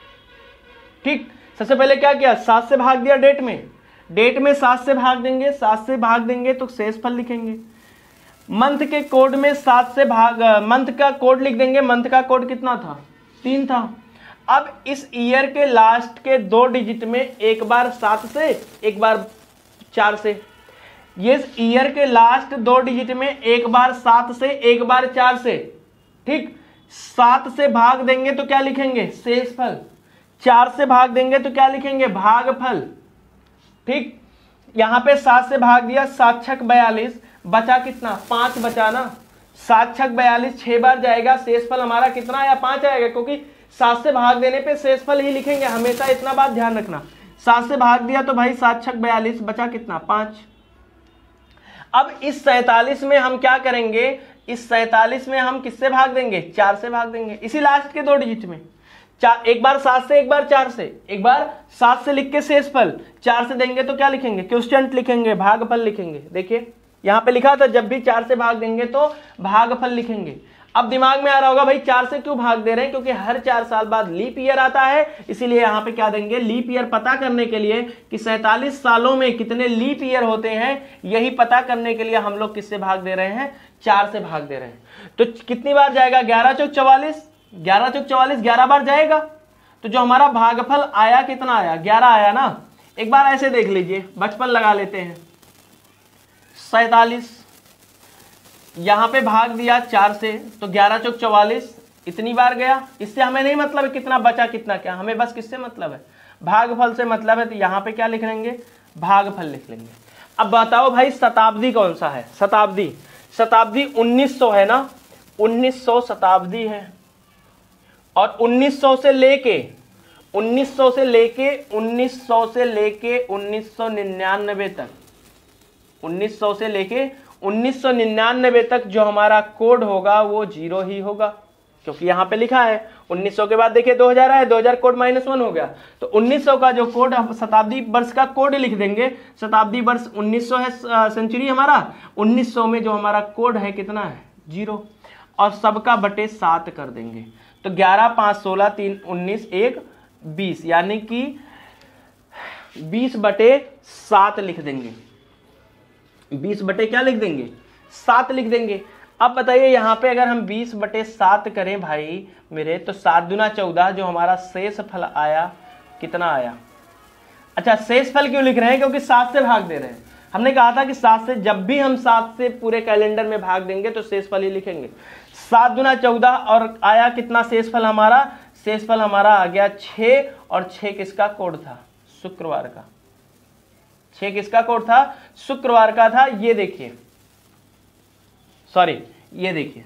ठीक, सबसे पहले क्या किया, सात से भाग दिया डेट में, डेट में सात से भाग देंगे, सात से भाग देंगे तो शेषफल लिखेंगे। मंथ के कोड में सात से भाग, मंथ का कोड लिख देंगे, मंथ का कोड कितना था, तीन था। अब इस ईयर के लास्ट के दो डिजिट में एक बार सात से, एक बार चार से, ये ईयर के लास्ट दो डिजिट में एक बार सात से, एक बार चार से। ठीक, सात से भाग देंगे तो क्या लिखेंगे, शेषफल। चार से भाग देंगे तो क्या लिखेंगे, भागफल। ठीक, यहां पे सात से भाग दिया, सात छक बयालीस, बचा कितना, पांच बचा ना। सात छक बयालीस, छह बार जाएगा, शेषफल हमारा कितना आया, पांच आएगा, क्योंकि सात से भाग देने पे शेषफल ही लिखेंगे हमेशा, इतना बात ध्यान रखना। सात से भाग दिया तो भाई सात छक बयालीस, बचा कितना, पांच। अब इस सैतालीस में हम क्या करेंगे, इस सैतालीस में हम किससे भाग देंगे, चार से भाग देंगे, इसी लास्ट के दो डिजिट में। चार, एक बार सात से, एक बार चार से, एक बार सात से लिख के शेषफल, चार से देंगे तो क्या लिखेंगे, क्वोशिएंट लिखेंगे, भागफल लिखेंगे। देखिए यहां पे लिखा था जब भी चार से भाग देंगे तो भागफल लिखेंगे। अब दिमाग में आ रहा होगा भाई चार से क्यों भाग दे रहे हैं, क्योंकि हर चार साल बाद लीप ईयर आता है, इसीलिए यहां पे क्या देंगे, लीप ईयर पता करने के लिए कि सैतालीस सालों में कितने लीप ईयर होते हैं, यही पता करने के लिए हम लोग किससे भाग दे रहे हैं, चार से भाग दे रहे हैं। तो कितनी बार जाएगा, ग्यारह चौक चौवालीस, ग्यारह चौक चौवालीस ग्यारह बार जाएगा। तो जो हमारा भागफल आया कितना आया, ग्यारह आया ना। एक बार ऐसे देख लीजिए, बचपन लगा लेते हैं, सैतालीस, यहां पे भाग दिया चार से तो ग्यारह चौक चौवालीस, इतनी बार गया। इससे हमें नहीं मतलब है कितना बचा कितना क्या, हमें बस किससे मतलब है, भागफल से मतलब है। तो यहां पे क्या लिख लेंगे, भागफल लिख लेंगे। अब बताओ भाई शताब्दी कौन सा है, शताब्दी, शताब्दी उन्नीस सौ है ना, उन्नीस सौ शताब्दी है। और उन्नीस सौ से लेके उन्नीस सौ से लेके उन्नीस सौ से लेके उन्नीस सौ निन्यानवे तक, उन्नीस सौ से लेके उन्नीस सौ निन्यानवे तक जो हमारा कोड होगा वो जीरो ही होगा, क्योंकि यहां पे लिखा है उन्नीस सौ के बाद देखिए दो हज़ार आए, दो हज़ार कोड माइनस वन हो गया। तो उन्नीस सौ का जो कोड, शताब्दी वर्ष का कोड लिख देंगे। शताब्दी वर्ष उन्नीस सौ है, सेंचुरी हमारा, उन्नीस सौ में जो हमारा कोड है कितना है, जीरो, और सबका बटे सात कर देंगे। तो ग्यारह, पांच, सोलह, तीन, उन्नीस, एक, बीस, यानी कि बीस बटे सात लिख देंगे। बीस बटे क्या लिख देंगे, सात लिख देंगे। अब बताइए यहां पे अगर हम बीस बटे सात करें भाई मेरे, तो सात दुना चौदह, जो हमारा शेष फल आया कितना आया। अच्छा, शेष फल क्यों लिख रहे हैं, क्योंकि सात से भाग दे रहे हैं। हमने कहा था कि सात से, जब भी हम सात से पूरे कैलेंडर में भाग देंगे तो शेष फल ही लिखेंगे। सात दुना चौदह, और आया कितना शेष फल हमारा, शेष फल हमारा आ गया छह, और छह किसका कोड था, शुक्रवार का। छह किसका कोड था, शुक्रवार का था। ये देखिए, सॉरी ये देखिए,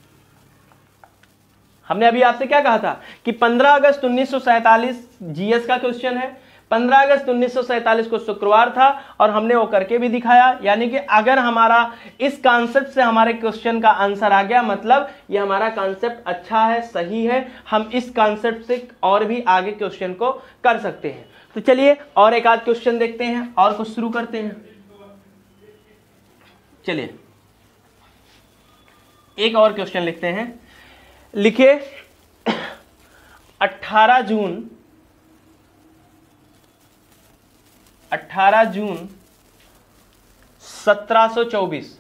हमने अभी आपसे क्या कहा था कि पंद्रह अगस्त उन्नीस सौ सैंतालीस जीएस का क्वेश्चन है। पंद्रह अगस्त उन्नीस सौ सैंतालीस को शुक्रवार था, और हमने वो करके भी दिखाया। यानी कि अगर हमारा इस कॉन्सेप्ट से हमारे क्वेश्चन का आंसर आ गया, मतलब ये हमारा कॉन्सेप्ट अच्छा है, सही है, हम इस कॉन्सेप्ट से और भी आगे क्वेश्चन को कर सकते हैं। तो चलिए और एक आध क्वेश्चन देखते हैं और कुछ शुरू करते हैं। चलिए एक और क्वेश्चन लिखते हैं। लिखिए अठारह जून अठारह जून सत्रह सौ चौबीस,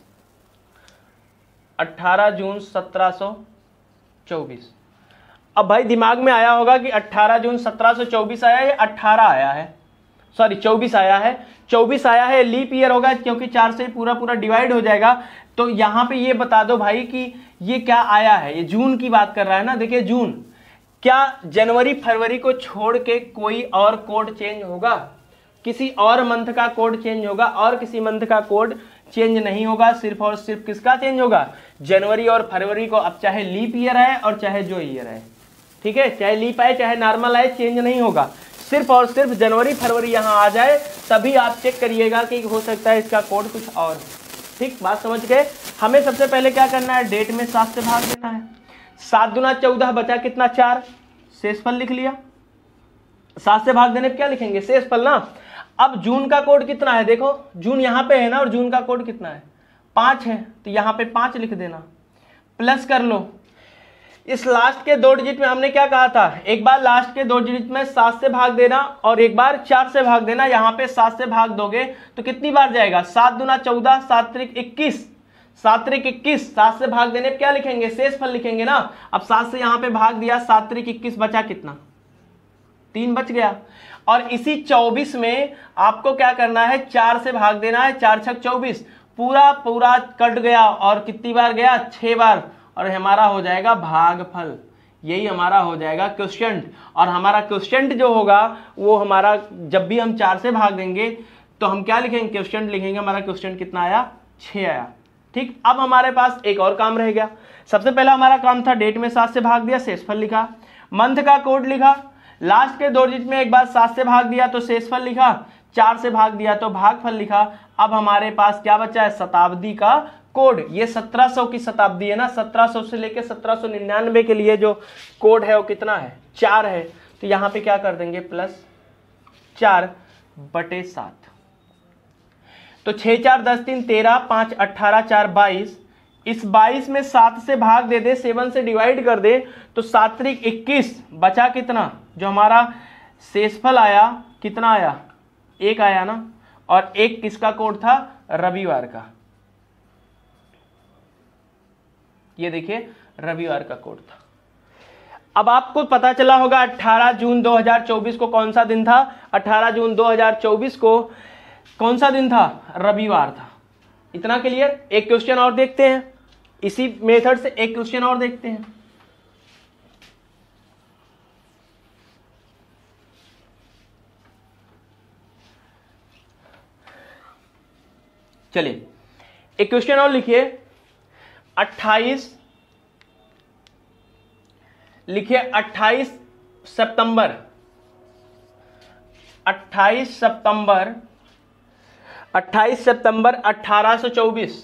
अठारह जून सत्रह सौ चौबीस। अब भाई दिमाग में आया होगा कि अठारह जून सत्रह सौ चौबीस आया है, अठारह आया है, सॉरी चौबीस आया है, चौबीस आया है, लीप ईयर होगा क्योंकि चार से पूरा पूरा डिवाइड हो जाएगा। तो यहां पे ये बता दो भाई कि ये क्या आया है, ये जून की बात कर रहा है ना। देखिए जून, क्या जनवरी फरवरी को छोड़ के कोई और कोड चेंज होगा? किसी और मंथ का कोड चेंज होगा? और किसी मंथ का कोड चेंज नहीं होगा, सिर्फ और सिर्फ किसका चेंज होगा? जनवरी और फरवरी को। अब चाहे लीप ईयर है और चाहे जो ईयर है, ठीक है, चाहे लीप आए चाहे नॉर्मल आए, चेंज नहीं होगा। सिर्फ और सिर्फ जनवरी फरवरी यहाँ आ जाए तभी आप चेक करिएगा कि हो सकता है इसका कोड कुछ और। ठीक, बात समझ गए? हमें सबसे पहले क्या करना है, डेट में सात से भाग देना है। सात दुना चौदह, बचा कितना? चार। शेषफल लिख लिया। सात से भाग देने पे क्या लिखेंगे? शेषफल ना। अब जून का कोड कितना है? देखो जून यहाँ पे है ना, और जून का कोड कितना है? पांच है, तो यहाँ पे पांच लिख देना। प्लस कर लो। इस लास्ट के दो डिजिट में हमने क्या कहा था, एक बार लास्ट के दो डिजिट में सात से भाग देना और एक बार चार से भाग देना। यहाँ पे सात से भाग दोगे तो कितनी बार जाएगा? सात दुना चौदह, सात त्रिक इक्कीस, सात त्रिक इक्कीस। सात से भाग देने पे क्या लिखेंगे? शेषफल लिखेंगे ना। अब सात से यहाँ पे भाग दिया, सात त्रिक इक्कीस, बचा कितना? तीन बच गया। और इसी चौबीस में आपको क्या करना है? चार से भाग देना है। चार छक चौबीस, पूरा पूरा कट गया और कितनी बार गया? छह बार। और हमारा हो जाएगा भागफल। यही हमारा हो जाएगा क्वोशिएंट। और हमारा क्वोशिएंट जो होगा वो हमारा, जब भी हम चार से भाग देंगे तो हम क्या लिखेंगे? क्वोशिएंट लिखेंगे। हमारा क्वोशिएंट कितना आया? छह आया। ठीक, अब हमारे पास एक और काम रह गया। सबसे पहला हमारा काम था डेट में सात से भाग दिया, शेषफल लिखा, मंथ का कोड लिखा, लास्ट के दो डिजिट में एक बार सात से भाग दिया तो शेषफल लिखा, चार से भाग दिया तो भागफल लिखा। अब हमारे पास क्या बचा है? शताब्दी का कोड। ये सत्रह सौ की शताब्दी है ना, सत्रह सौ से लेके सत्रह सौ निन्यानवे के लिए जो कोड है वो कितना है? चार है। तो यहाँ पे क्या कर देंगे? प्लस चार बटे सात। तो छह चार दस, तीन तेरह, पांच अट्ठारह, चार बाईस। इस बाईस में सात से भाग दे दे, सेवन से डिवाइड कर दे तो सात त्रिक इक्कीस, बचा कितना? जो हमारा शेषफल आया कितना आया? एक आया ना। और एक किसका कोड था? रविवार का। ये देखिए रविवार का कोड था। अब आपको पता चला होगा अठारह जून दो हज़ार चौबीस को कौन सा दिन था? अठारह जून दो हज़ार चौबीस को कौन सा दिन था? रविवार था। इतना क्लियर? एक क्वेश्चन और देखते हैं, इसी मेथड से एक क्वेश्चन और देखते हैं। चलिए एक क्वेश्चन और लिखिए। अट्ठाईस लिखिए, अट्ठाईस सितंबर, अट्ठाईस सितंबर, अट्ठाईस सितंबर अठारह सौ चौबीस,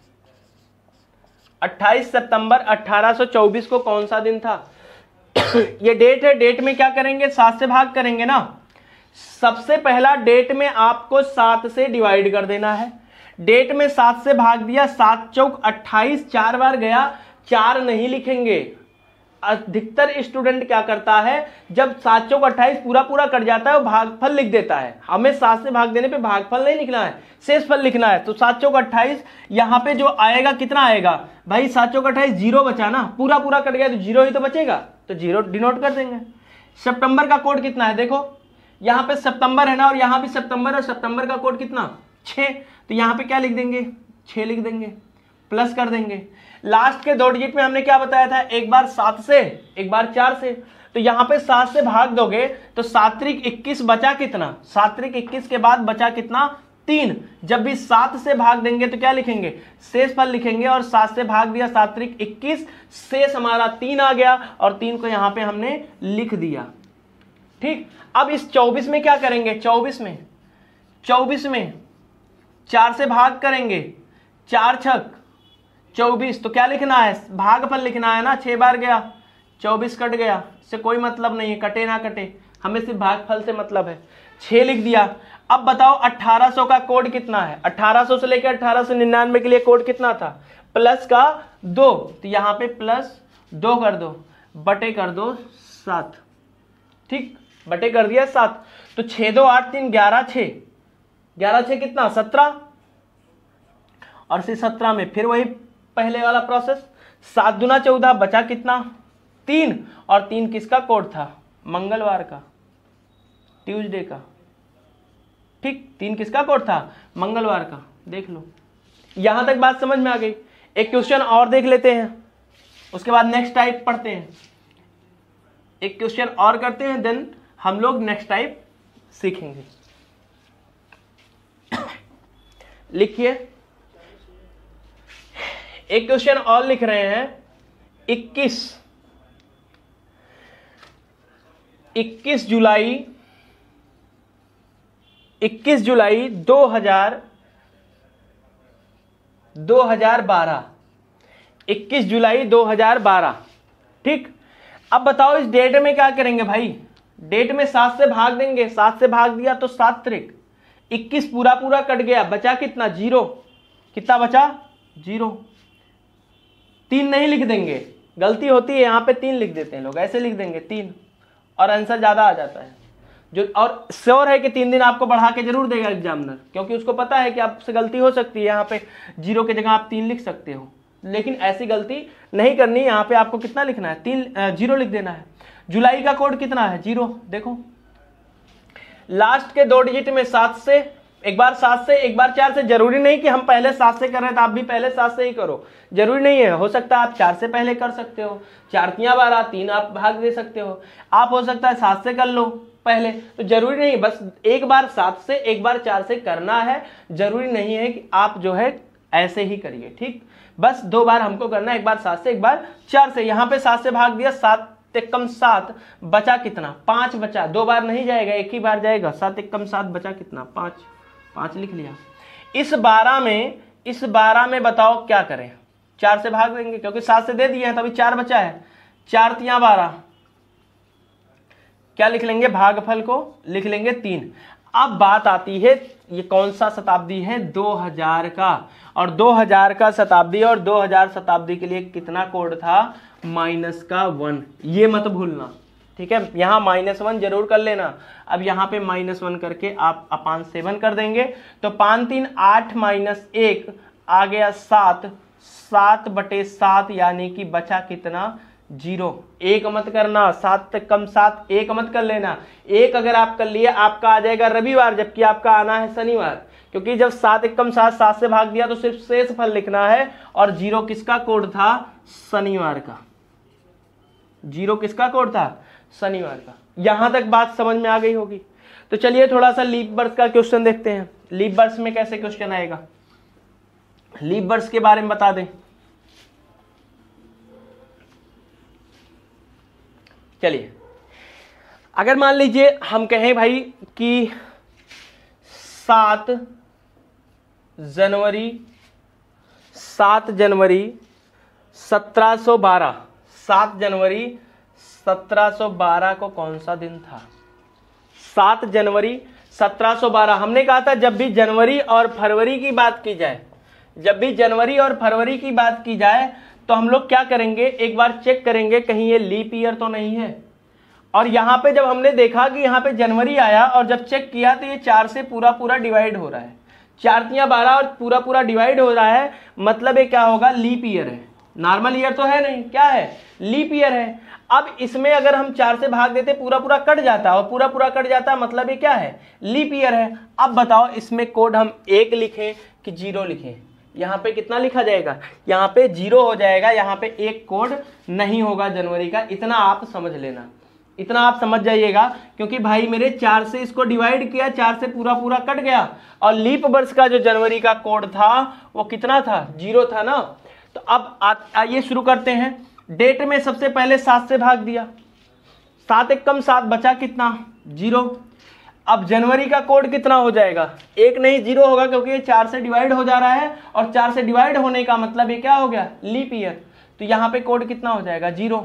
अट्ठाईस सितंबर अठारह सौ चौबीस को कौन सा दिन था? ये डेट है। डेट में क्या करेंगे? सात से भाग करेंगे ना। सबसे पहला डेट में आपको सात से डिवाइड कर देना है। डेट में सात से भाग दिया, सात चौक अट्ठाईस, चार बार गया, चार नहीं लिखेंगे। अधिकतर स्टूडेंट क्या करता है, जब सात चौक अट्ठाईस पूरा पूरा कट जाता है वो भागफल लिख देता है। हमें सात से भाग देने पे भागफल नहीं लिखना है, शेषफल लिखना है। तो सात चौक अट्ठाईस, यहाँ पे जो आएगा कितना आएगा भाई? सात चौक अट्ठाईस, जीरो बचा ना, पूरा पूरा कट गया तो जीरो ही तो बचेगा, तो जीरो डिनोट कर देंगे। सितंबर का कोड कितना है? देखो यहाँ पे सितंबर है ना, और यहाँ भी सितंबर, और सितंबर का कोड कितना? छः। तो यहाँ पे क्या लिख देंगे? छः लिख देंगे, प्लस कर देंगे। लास्ट के दो डिजिट में हमने क्या बताया था? एक बार सात से, एक बार चार से। तो यहाँ पे सात से भाग दोगे तो सात त्रिक इक्कीस, बचा कितना? सात त्रिक इक्कीस के बाद बचा कितना? तीन। जब भी सात से भाग देंगे तो क्या लिखेंगे? शेषफल लिखेंगे। और सात से भाग दिया, सात त्रिक इक्कीस, शेष हमारा तीन आ गया, और तीन को यहाँ पे हमने लिख दिया। ठीक, अब इस चौबीस में क्या करेंगे? चौबीस में चौबीस में चार से भाग करेंगे, चार छक चौबीस। तो क्या लिखना है? भागफल लिखना है ना। छह बार गया, चौबीस कट गया, इससे कोई मतलब नहीं है, कटे ना कटे, हमें सिर्फ भागफल से मतलब है। छह लिख दिया। अब बताओ अठारह सौ का कोड कितना है? अठारह सौ से लेकर अठारह सौ निन्यानवे के लिए कोड कितना था? प्लस का दो। तो यहाँ पे प्लस दो कर दो, बटे कर दो सात। ठीक, बटे कर दिया सात। तो छह दो आठ, तीन ग्यारह, छः ग्यारह, छः कितना? सत्रह। और फिर सत्रह में फिर वही पहले वाला प्रोसेस, सात दुना चौदह, बचा कितना? तीन। और तीन किसका कोड था? मंगलवार का, ट्यूसडे का। ठीक, तीन किसका कोड था? मंगलवार का। देख लो, यहां तक बात समझ में आ गई। एक क्वेश्चन और देख लेते हैं, उसके बाद नेक्स्ट टाइप पढ़ते हैं। एक क्वेश्चन और करते हैं, देन हम लोग नेक्स्ट टाइप सीखेंगे। लिखिए, एक क्वेश्चन और लिख रहे हैं। इक्कीस इक्कीस जुलाई इक्कीस जुलाई दो हजार दो हजार बारह इक्कीस जुलाई दो हजार बारह। ठीक, अब बताओ इस डेट में क्या करेंगे भाई? डेट में सात से भाग देंगे, सात से भाग दिया तो सात त्रिक इक्कीस, पूरा पूरा कट गया, बचा कितना? जीरो। कितना बचा? जीरो। तीन नहीं लिख देंगे, गलती होती है, यहां पे तीन लिख देते हैं लोग, ऐसे लिख देंगे तीन और आंसर ज्यादा आ जाता है। जो और श्योर है कि तीन दिन आपको बढ़ा के जरूर देगा एग्जामिनर, क्योंकि उसको पता है कि आपसे गलती हो सकती है, यहाँ पे जीरो की जगह आप तीन लिख सकते हो, लेकिन ऐसी गलती नहीं करनी। यहाँ पे आपको कितना लिखना है? तीन, जीरो लिख देना है। जुलाई का कोड कितना है? जीरो। देखो लास्ट के दो डिजिट में सात से, एक बार सात से एक बार चार से, जरूरी नहीं कि हम पहले सात से कर रहे हैं तो आप भी पहले सात से ही करो, जरूरी नहीं है। हो सकता है आप चार से पहले कर सकते हो, चार तिया बारह, तीन आप भाग दे सकते हो, आप हो सकता है सात से कर लो पहले, तो जरूरी नहीं, बस एक बार सात से एक बार चार से करना है, जरूरी नहीं है कि आप जो है ऐसे ही करिए। ठीक, बस दो बार हमको करना है, एक बार सात से एक बार चार से। यहाँ पे सात से भाग दिया, सात एकम सात, बचा कितना? पांच बचा, दो बार नहीं जाएगा, एक ही बार जाएगा। सात एकम सात, बचा कितना? पांच। पांच लिख लिया। इस बारह में इस बारह में बताओ क्या करें? चार से भाग देंगे, क्योंकि सात से दे दिए हैं, तभी चार बचा है। चार तिया बारह, क्या लिख लेंगे? भागफल को लिख लेंगे तीन। अब बात आती है, ये कौन सा शताब्दी है? दो हजार का। और दो हजार का शताब्दी और दो हजार शताब्दी के लिए कितना कोड था? माइनस का वन। ये मत भूलना, ठीक है? यहां माइनस वन जरूर कर लेना। अब यहां पे माइनस वन करके आप अपान सेवन कर देंगे, तो पांच तीन आठ माइनस एक आ गया सात, सात बटे सात, यानी कि बचा कितना? जीरो। एक मत करना, सात कम सात एक मत कर लेना। एक अगर आप कर लिए आपका आ जाएगा रविवार, जबकि आपका आना है शनिवार, क्योंकि जब सात एक कम सात, सात से भाग दिया तो सिर्फ शेष फल लिखना है। और जीरो किसका कोड था? शनिवार का। जीरो किसका कोड था? शनिवार का। यहां तक बात समझ में आ गई होगी। तो चलिए थोड़ा सा लीप वर्ष का क्वेश्चन देखते हैं। लीप वर्ष में कैसे क्वेश्चन आएगा? लीप वर्ष के बारे में बता दें। चलिए, अगर मान लीजिए हम कहें भाई कि सात जनवरी सात जनवरी सत्रह सौ बारह सात जनवरी सत्रह सौ बारह को कौन सा दिन था? सात जनवरी सत्रह सौ बारह। हमने कहा था जब भी जनवरी और फरवरी की बात की जाए जब भी जनवरी और फरवरी की बात की जाए तो हम लोग क्या करेंगे? एक बार चेक करेंगे कहीं ये लीप ईयर तो नहीं है। और यहाँ पे जब हमने देखा कि यहाँ पे जनवरी आया और जब चेक किया तो ये चार से पूरा पूरा डिवाइड हो रहा है, चार तिया बारह और पूरा पूरा डिवाइड हो रहा है, मतलब ये क्या होगा? लीप ईयर है। नॉर्मल ईयर तो है नहीं, क्या है? लीप ईयर है। अब इसमें अगर हम चार से भाग देते पूरा पूरा कट जाता, और पूरा पूरा कट जाता मतलब ये क्या है? लीप ईयर है। अब बताओ इसमें कोड हम एक लिखें कि जीरो लिखें? यहाँ पे कितना लिखा जाएगा? यहाँ पे जीरो हो जाएगा, यहाँ पे एक कोड नहीं होगा जनवरी का। इतना आप समझ लेना, इतना आप समझ जाइएगा, क्योंकि भाई मेरे चार से इसको डिवाइड किया, चार से पूरा पूरा कट गया, और लीप वर्ष का जो जनवरी का कोड था वो कितना था? जीरो था ना। तो अब आइए शुरू करते हैं। डेट में सबसे पहले सात से भाग दिया, सात एक कम सात, बचा कितना? जीरो। अब जनवरी का कोड कितना हो जाएगा? एक नहीं, जीरो होगा, क्योंकि ये चार से डिवाइड हो जा रहा है, और चार से डिवाइड होने का मतलब ये क्या हो गया? Leap year. तो यहाँ पे कोड कितना हो जाएगा? जीरो।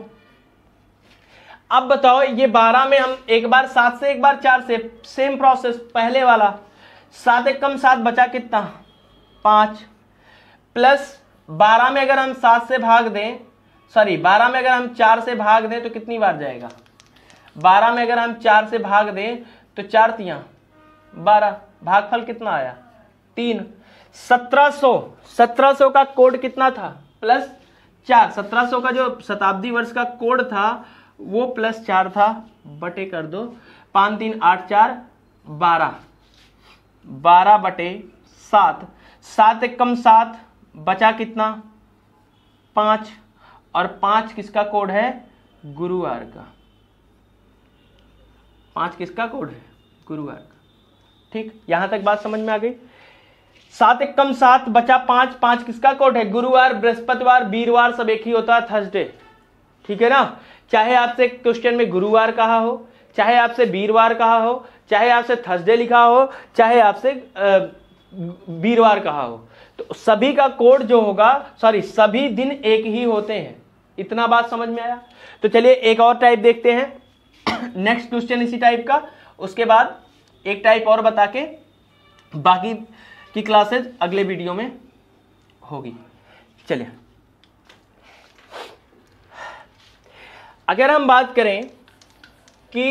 अब बताओ ये बारह में हम एक बार सात से एक बार चार से, सेम प्रोसेस पहले वाला। सात एक कम सात, बचा कितना? पांच। प्लस बारह में अगर हम सात से भाग दें, सॉरी बारह में अगर हम चार से भाग दें तो कितनी बार जाएगा? बारह में अगर हम चार से भाग दें तो चार तिया बारह, भागफल कितना आया? तीन। सत्रह सौ सत्रह सौ का कोड कितना था? प्लस चार। सत्रह सौ का जो शताब्दी वर्ष का कोड था वो प्लस चार था, बटे कर दो। पाँच तीन आठ चार बारह, बारह बटे सात। सात एक कम सात, बचा कितना? पाँच। और पाँच किसका कोड है? गुरुवार का। पाँच किसका कोड है? गुरुवार का। ठीक, यहां तक बात समझ में आ गई। सात एक कम सात बचा पांच, पांच किसका कोड है? गुरुवार, बृहस्पतिवार, वीरवार सब एक ही होता है, थर्सडे। ठीक है ना, चाहे आपसे क्वेश्चन में गुरुवार कहा हो, चाहे आपसे वीरवार कहा हो, चाहे आपसे थर्सडे लिखा हो, चाहे आपसे वीरवार कहा हो, तो सभी का कोड जो होगा, सॉरी सभी दिन एक ही होते हैं। इतना बात समझ में आया? तो चलिए एक और टाइप देखते हैं, नेक्स्ट क्वेश्चन इसी टाइप का, उसके बाद एक टाइप और बता के बाकी की क्लासेज अगले वीडियो में होगी। चलिए, अगर हम बात करें कि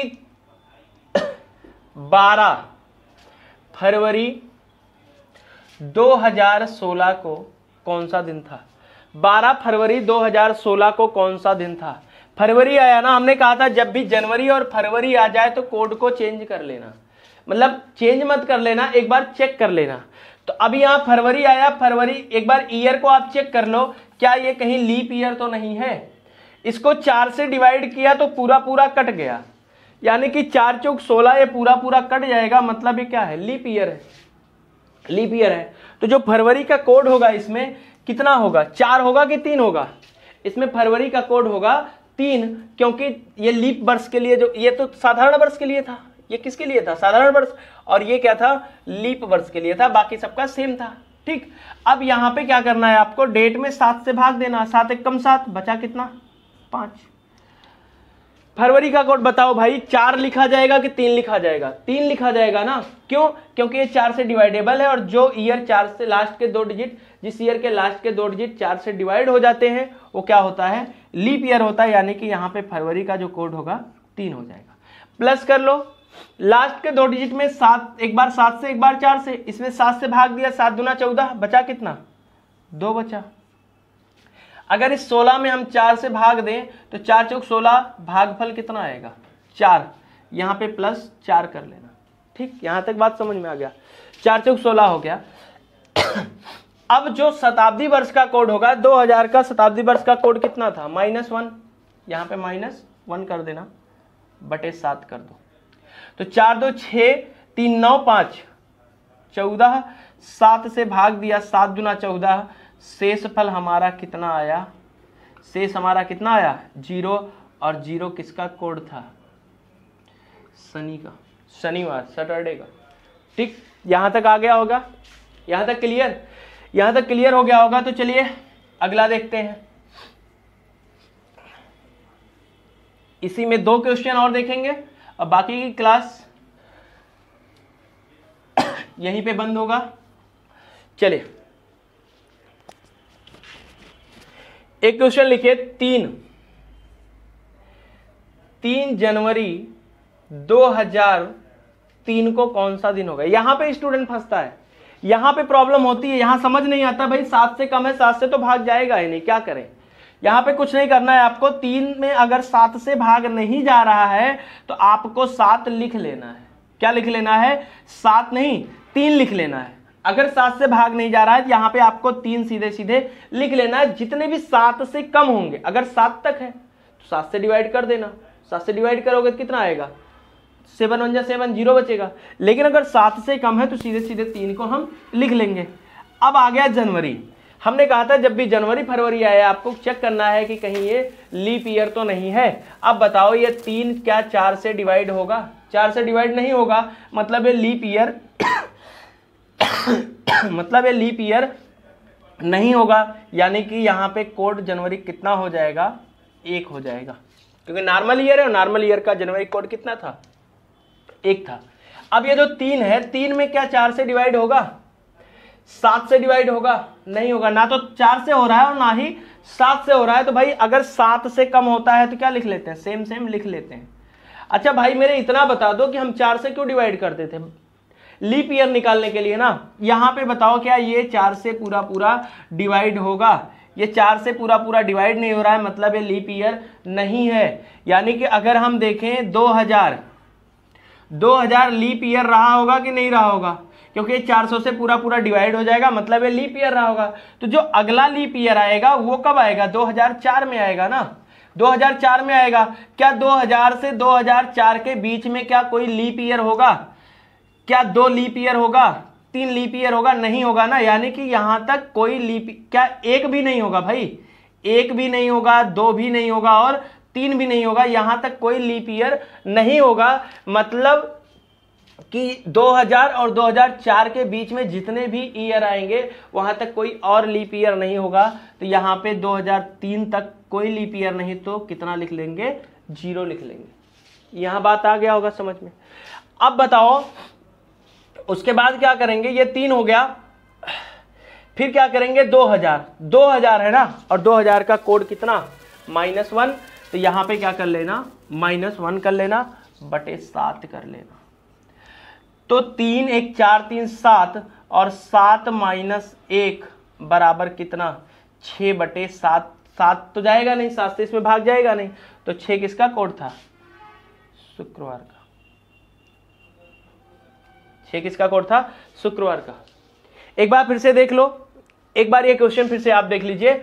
बारह फरवरी दो हज़ार सोलह को कौन सा दिन था? बारह फरवरी दो हज़ार सोलह को कौन सा दिन था? फरवरी आया ना, हमने कहा था जब भी जनवरी और फरवरी आ जाए तो कोड को चेंज कर लेना, मतलब चेंज मत कर लेना, एक बार चेक कर लेना। तो अभी यहाँ फरवरी आया, फरवरी एक बार ईयर को आप चेक कर लो, क्या ये कहीं लीप ईयर तो नहीं है? इसको चार से डिवाइड किया तो पूरा पूरा कट गया, यानी कि चार चौक सोलह, ये पूरा पूरा कट जाएगा, मतलब ये क्या है? लीप ईयर है, लीप ईयर है। तो जो फरवरी का कोड होगा इसमें कितना होगा? चार होगा कि तीन होगा? इसमें फरवरी का कोड होगा तीन, क्योंकि ये लीप वर्ष के लिए, जो ये तो साधारण वर्ष के लिए था, ये किसके लिए था? साधारण वर्ष, और ये क्या था? लीप वर्ष के लिए था, बाकी सबका सेम था। ठीक, अब यहाँ पे क्या करना है आपको? डेट में सात से भाग देना, सात एक कम सात बचा कितना? पांच। फरवरी का कोड बताओ भाई, चार लिखा जाएगा कि तीन लिखा जाएगा? तीन लिखा जाएगा ना, क्यों? क्योंकि ये चार से डिवाइडेबल है, और जो ईयर चार से लास्ट के दो डिजिट, जिस ईयर के लास्ट के दो डिजिट चार से डिवाइड हो जाते हैं वो क्या होता है? लीप ईयर होता है, यानी कि यहाँ पे फरवरी का जो कोड होगा तीन हो जाएगा। प्लस कर लो, लास्ट के दो डिजिट में सात, एक बार सात से एक बार चार से, इसमें सात से भाग दिया, सात दूना चौदह, बचा कितना? दो बचा। अगर इस सोलह में हम चार से भाग दें तो चार चौक सोलह, भागफल कितना आएगा? चार, यहाँ पे प्लस चार कर लेना। ठीक, यहां तक बात समझ में आ गया? चार चौक सोलह हो गया। अब जो शताब्दी वर्ष का कोड होगा, दो हज़ार का शताब्दी वर्ष का कोड कितना था? माइनस वन, यहाँ पे माइनस वन कर देना, बटे सात कर दो, तो चार दो छः, तीन नौ पाँच, चौदह, सात से भाग दिया, सात दुना चौदह, शेष फल हमारा कितना आया? शेष हमारा कितना आया? जीरो, और जीरो किसका कोड था? शनि का, शनिवार, सैटरडे का। ठीक, यहां तक आ गया होगा? यहां तक क्लियर? यहां तक क्लियर हो गया होगा। तो चलिए अगला देखते हैं, इसी में दो क्वेश्चन और देखेंगे और बाकी की क्लास यहीं पे बंद होगा। चलिए एक क्वेश्चन लिखिए, तीन तीन जनवरी दो हजार तीन को कौन सा दिन होगा? यहां पे स्टूडेंट फंसता है, यहां पे प्रॉब्लम होती है, यहां समझ नहीं आता भाई सात से कम है, सात से तो भाग जाएगा ही नहीं, क्या करें? यहां पे कुछ नहीं करना है आपको, तीन में अगर सात से भाग नहीं जा रहा है तो आपको सात लिख लेना है। क्या लिख लेना है? सात नहीं, तीन लिख लेना है। अगर सात से भाग नहीं जा रहा है तो यहाँ पे आपको तीन सीधे सीधे लिख लेना है। जितने भी सात से कम होंगे, अगर सात तक है तो सात से डिवाइड कर देना, सात से डिवाइड करोगे तो कितना आएगा? सेवन वन जा सेवन, जीरो बचेगा। लेकिन अगर सात से कम है तो सीधे सीधे तीन को हम लिख लेंगे। अब आ गया जनवरी, हमने कहा था जब भी जनवरी फरवरी आए आपको चेक करना है कि कहीं ये लीप ईयर तो नहीं है। अब बताओ ये तीन क्या चार से डिवाइड होगा? चार से डिवाइड नहीं होगा, मतलब ये लीप ईयर मतलब ये लीप ईयर नहीं होगा, यानी कि यहाँ पे कोड जनवरी कितना हो जाएगा? एक हो जाएगा, क्योंकि नॉर्मल ईयर है और नॉर्मल ईयर का जनवरी कोड कितना था? एक था। अब ये जो तीन है, तीन में क्या चार से डिवाइड होगा? सात से डिवाइड होगा? नहीं होगा, ना तो चार से हो रहा है और ना ही सात से हो रहा है। तो भाई अगर सात से कम होता है तो क्या लिख लेते हैं? सेम सेम लिख लेते हैं। अच्छा भाई मेरे इतना बता दो कि हम चार से क्यों डिवाइड करते थे? लीप ईयर निकालने के लिए ना। यहां पे बताओ क्या ये चार से पूरा पूरा डिवाइड होगा? ये चार से पूरा पूरा डिवाइड नहीं हो रहा है, मतलब ये लीप ईयर नहीं है। यानी कि अगर हम देखें दो हज़ार दो हज़ार लीप ईयर रहा होगा कि नहीं रहा होगा? क्योंकि चार सौ से पूरा पूरा डिवाइड हो जाएगा, मतलब ये लीप ईयर रहा होगा। तो जो अगला लीप ईयर आएगा वो कब आएगा? दो हज़ार चार में आएगा ना। दो हज़ार चार में आएगा। क्या दो हज़ार से दो हज़ार चार के बीच में क्या कोई लीप ईयर होगा? क्या दो लीप ईयर होगा? तीन लीप ईयर होगा? नहीं होगा ना। यानी कि यहां तक कोई लीप, क्या एक भी नहीं होगा भाई? एक भी नहीं होगा, दो भी नहीं होगा और तीन भी नहीं होगा। यहां तक कोई लीप ईयर नहीं होगा। मतलब कि दो हज़ार और दो हज़ार चार के बीच में जितने भी ईयर आएंगे वहां तक कोई और लीप ईयर नहीं होगा। तो यहां पे दो हज़ार तीन तक कोई लीप ईयर नहीं, तो कितना लिख लेंगे? जीरो लिख लेंगे। यहां बात आ गया होगा समझ में। अब बताओ उसके बाद क्या करेंगे? ये तीन हो गया, फिर क्या करेंगे? दो हज़ार दो हज़ार है ना, और दो हज़ार का कोड कितना? Minus one. तो यहां पे क्या कर लेना? माइनस वन कर लेना बटे सात कर लेना। तो तीन एक चार तीन सात, और सात माइनस एक बराबर कितना? छः बटे सात। सात तो जाएगा नहीं, सात से इसमें भाग जाएगा नहीं। तो छः किसका कोड था? शुक्रवार का। छः किसका कोड था? शुक्रवार का। एक बार फिर से देख लो, एक बार ये क्वेश्चन फिर से आप देख लीजिए।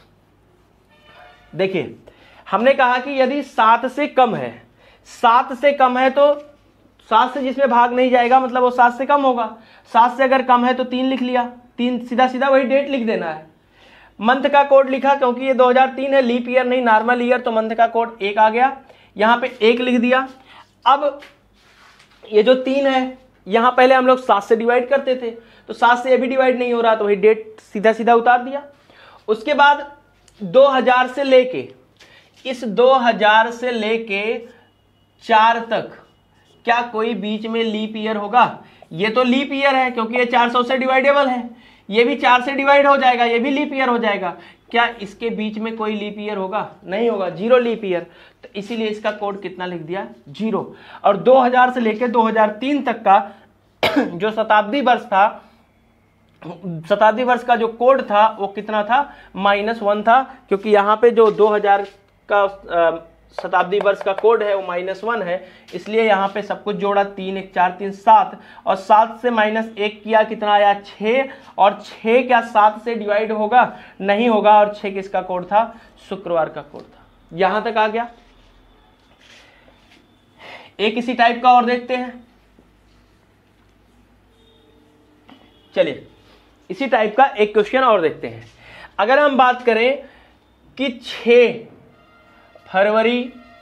देखिए हमने कहा कि यदि सात से कम है, सात से कम है तो सात से जिसमें भाग नहीं जाएगा मतलब वो सात से कम होगा। सात से अगर कम है तो तीन लिख लिया, तीन सीधा सीधा वही डेट लिख देना है। मंथ का कोड लिखा, क्योंकि ये दो हज़ार तीन है, लीप ईयर नहीं नॉर्मल ईयर, तो मंथ का कोड एक आ गया। यहाँ पे एक लिख दिया। अब ये जो तीन है, यहाँ पहले हम लोग सात से डिवाइड करते थे, तो सात से ये भी डिवाइड नहीं हो रहा, तो वही डेट सीधा सीधा उतार दिया। उसके बाद दो हज़ार से लेके, इस दो हज़ार से लेके चार तक क्या कोई बीच में लीप ईयर होगा? ये तो लीप ईयर है क्योंकि ये चार सौ से डिवाइडेबल है, ये भी चार से डिवाइड हो जाएगा, ये भी लीप ईयर हो जाएगा। क्या इसके बीच में कोई लीप ईयर होगा? नहीं होगा, जीरो लीप ईयर। तो इसीलिए इसका कोड कितना लिख दिया? जीरो। और दो हज़ार से लेकर दो हज़ार तीन तक का जो शताब्दी वर्ष था, शताब्दी वर्ष का जो कोड था वो कितना था? माइनस वन था, क्योंकि यहाँ पे जो दो हज़ार का शताब्दी वर्ष का कोड है वो माइनस वन है, इसलिए यहाँ पे सब कुछ जोड़ा। तीन एक चार तीन सात, और सात से माइनस एक किया, कितना आया? छः। और छः क्या सात से डिवाइड होगा? नहीं होगा। और छः किसका कोड था? शुक्रवार का कोड था। यहां तक आ गया। एक इसी टाइप का और देखते हैं। चलिए इसी टाइप का एक क्वेश्चन और देखते हैं। अगर हम बात करें कि छः फरवरी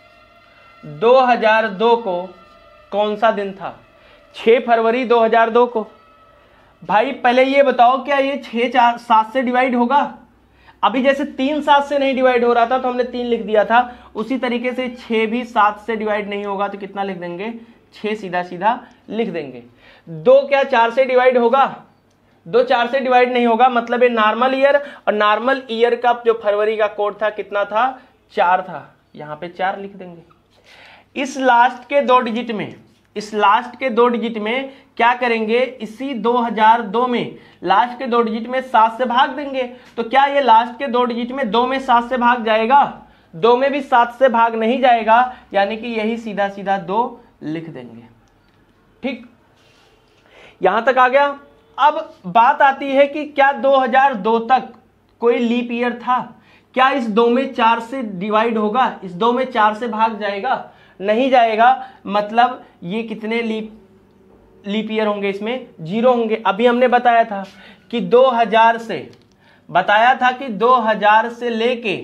दो हज़ार दो को कौन सा दिन था? छः फरवरी दो हज़ार दो को। भाई पहले ये बताओ, क्या ये छः चार सात से डिवाइड होगा? अभी जैसे तीन सात से नहीं डिवाइड हो रहा था तो हमने तीन लिख दिया था, उसी तरीके से छः भी सात से डिवाइड नहीं होगा, तो कितना लिख देंगे? छः सीधा सीधा लिख देंगे। दो क्या चार से डिवाइड होगा? दो चार से डिवाइड नहीं होगा, मतलब ये नॉर्मल ईयर, और नॉर्मल ईयर का जो फरवरी का कोड था कितना था? चार था। यहाँ पे चार लिख देंगे। इस लास्ट के दो डिजिट में, इस लास्ट के दो डिजिट में क्या करेंगे? इसी दो हज़ार दो में लास्ट के दो डिजिट में सात से भाग देंगे। तो क्या ये लास्ट के दो डिजिट में दो में सात से भाग जाएगा? दो में भी सात से भाग नहीं जाएगा, यानी कि यही सीधा सीधा दो लिख देंगे। ठीक, यहां तक आ गया। अब बात आती है कि क्या दो हज़ार दो तक कोई लीप ईयर था? क्या इस दो में चार से डिवाइड होगा? इस दो में चार से भाग जाएगा? नहीं जाएगा। मतलब ये कितने लीप लीप ईयर होंगे? इसमें जीरो होंगे। अभी हमने बताया था कि दो हज़ार से बताया था कि दो हज़ार से लेके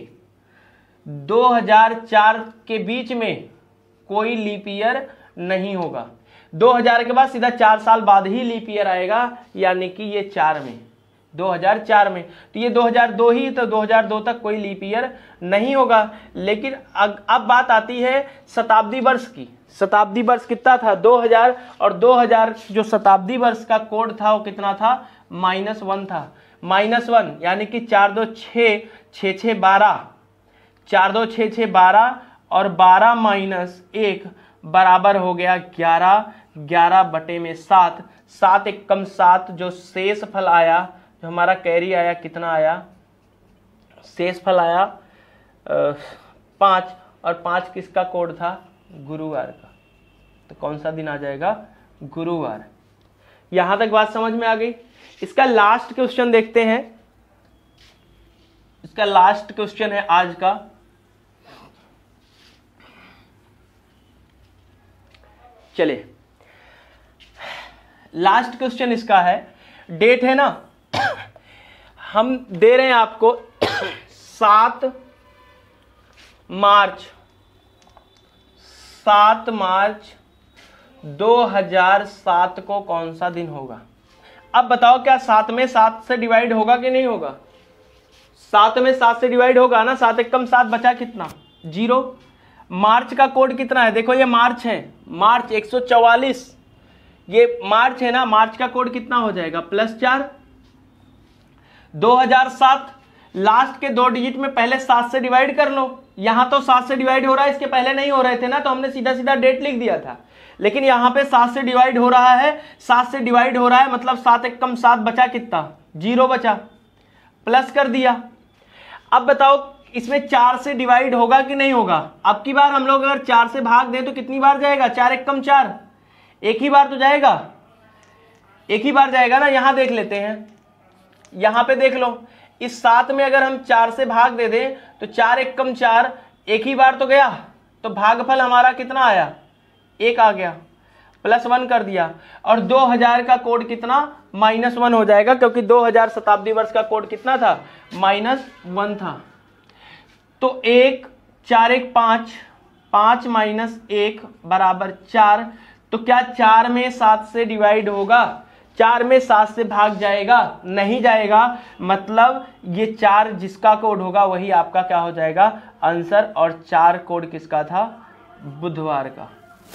दो हज़ार चार के बीच में कोई लीप ईयर नहीं होगा। दो हज़ार के बाद सीधा चार साल बाद ही लीप ईयर आएगा, यानी कि ये चार में, दो हज़ार चार में। तो ये दो हज़ार दो ही, तो दो हज़ार दो तक कोई लीप ईयर नहीं होगा। लेकिन अब बात आती है शताब्दी वर्ष की। शताब्दी वर्ष कितना था? दो हज़ार, और दो हज़ार जो शताब्दी वर्ष का कोड था वो कितना था? माइनस वन था। माइनस वन यानी कि चार दो छः, छः छः बारह, चार दो छः छः बारह, और बारह माइनस एक बराबर हो गया ग्यारह। ग्यारह बटे में सात, सात एक कम सात, जो शेष फल आया, जो हमारा कैरी आया, कितना आया? शेष फल आया पाँच, और पाँच किसका कोड था? गुरुवार का। तो कौन सा दिन आ जाएगा? गुरुवार। यहां तक बात समझ में आ गई। इसका लास्ट क्वेश्चन देखते हैं। इसका लास्ट क्वेश्चन है आज का। चलिए लास्ट क्वेश्चन इसका है, डेट है ना, हम दे रहे हैं आपको सात मार्च सात मार्च दो हजार सात को कौन सा दिन होगा। अब बताओ क्या सात में सात से डिवाइड होगा कि नहीं होगा? सात में सात से डिवाइड होगा ना, सात एक कम सात, बचा कितना? जीरो। मार्च का कोड कितना है? देखो ये मार्च है, मार्च एक सौ चौवालीस, ये मार्च है ना, मार्च का कोड कितना हो जाएगा? प्लस चार। दो हजार सात, लास्ट के दो डिजिट में पहले सात से डिवाइड कर लो। यहां तो सात से डिवाइड हो रहा है, इसके पहले नहीं हो रहे थे ना, तो हमने सीधा सीधा डेट लिख दिया था। लेकिन यहां पे सात से डिवाइड हो रहा है, सात से डिवाइड हो रहा है मतलब सात एक कम सात, बचा कितना? जीरो बचा, प्लस कर दिया। अब बताओ इसमें चार से डिवाइड होगा कि नहीं होगा? अब की बार हम लोग अगर चार से भाग दें तो कितनी बार जाएगा? चार एक कम चार, एक ही बार तो जाएगा, एक ही बार जाएगा ना। यहां देख लेते हैं, यहां पे देख लो, इस सात में अगर हम चार से भाग दे दें तो चार एक कम चार, एक ही बार तो गया, तो भागफल हमारा कितना आया? एक आ गया, प्लस वन कर दिया। और दो हजार का कोड कितना? माइनस वन हो जाएगा, क्योंकि दो हजार शताब्दी वर्ष का कोड कितना था? माइनस वन था। तो एक, चार एक पांच, पांच माइनस एक बराबर चार। तो क्या चार में सात से डिवाइड होगा? चार में सात से भाग जाएगा? नहीं जाएगा। मतलब ये चार जिसका कोड होगा वही आपका क्या हो जाएगा? आंसर। और चार कोड किसका था? बुधवार का।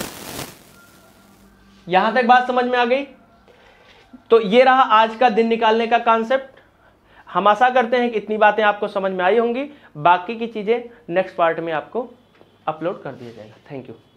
यहां तक बात समझ में आ गई? तो ये रहा आज का दिन निकालने का कॉन्सेप्ट। हम आशा करते हैं कि इतनी बातें आपको समझ में आई होंगी। बाकी की चीजें नेक्स्ट पार्ट में आपको अपलोड कर दिया जाएगा। Thank you.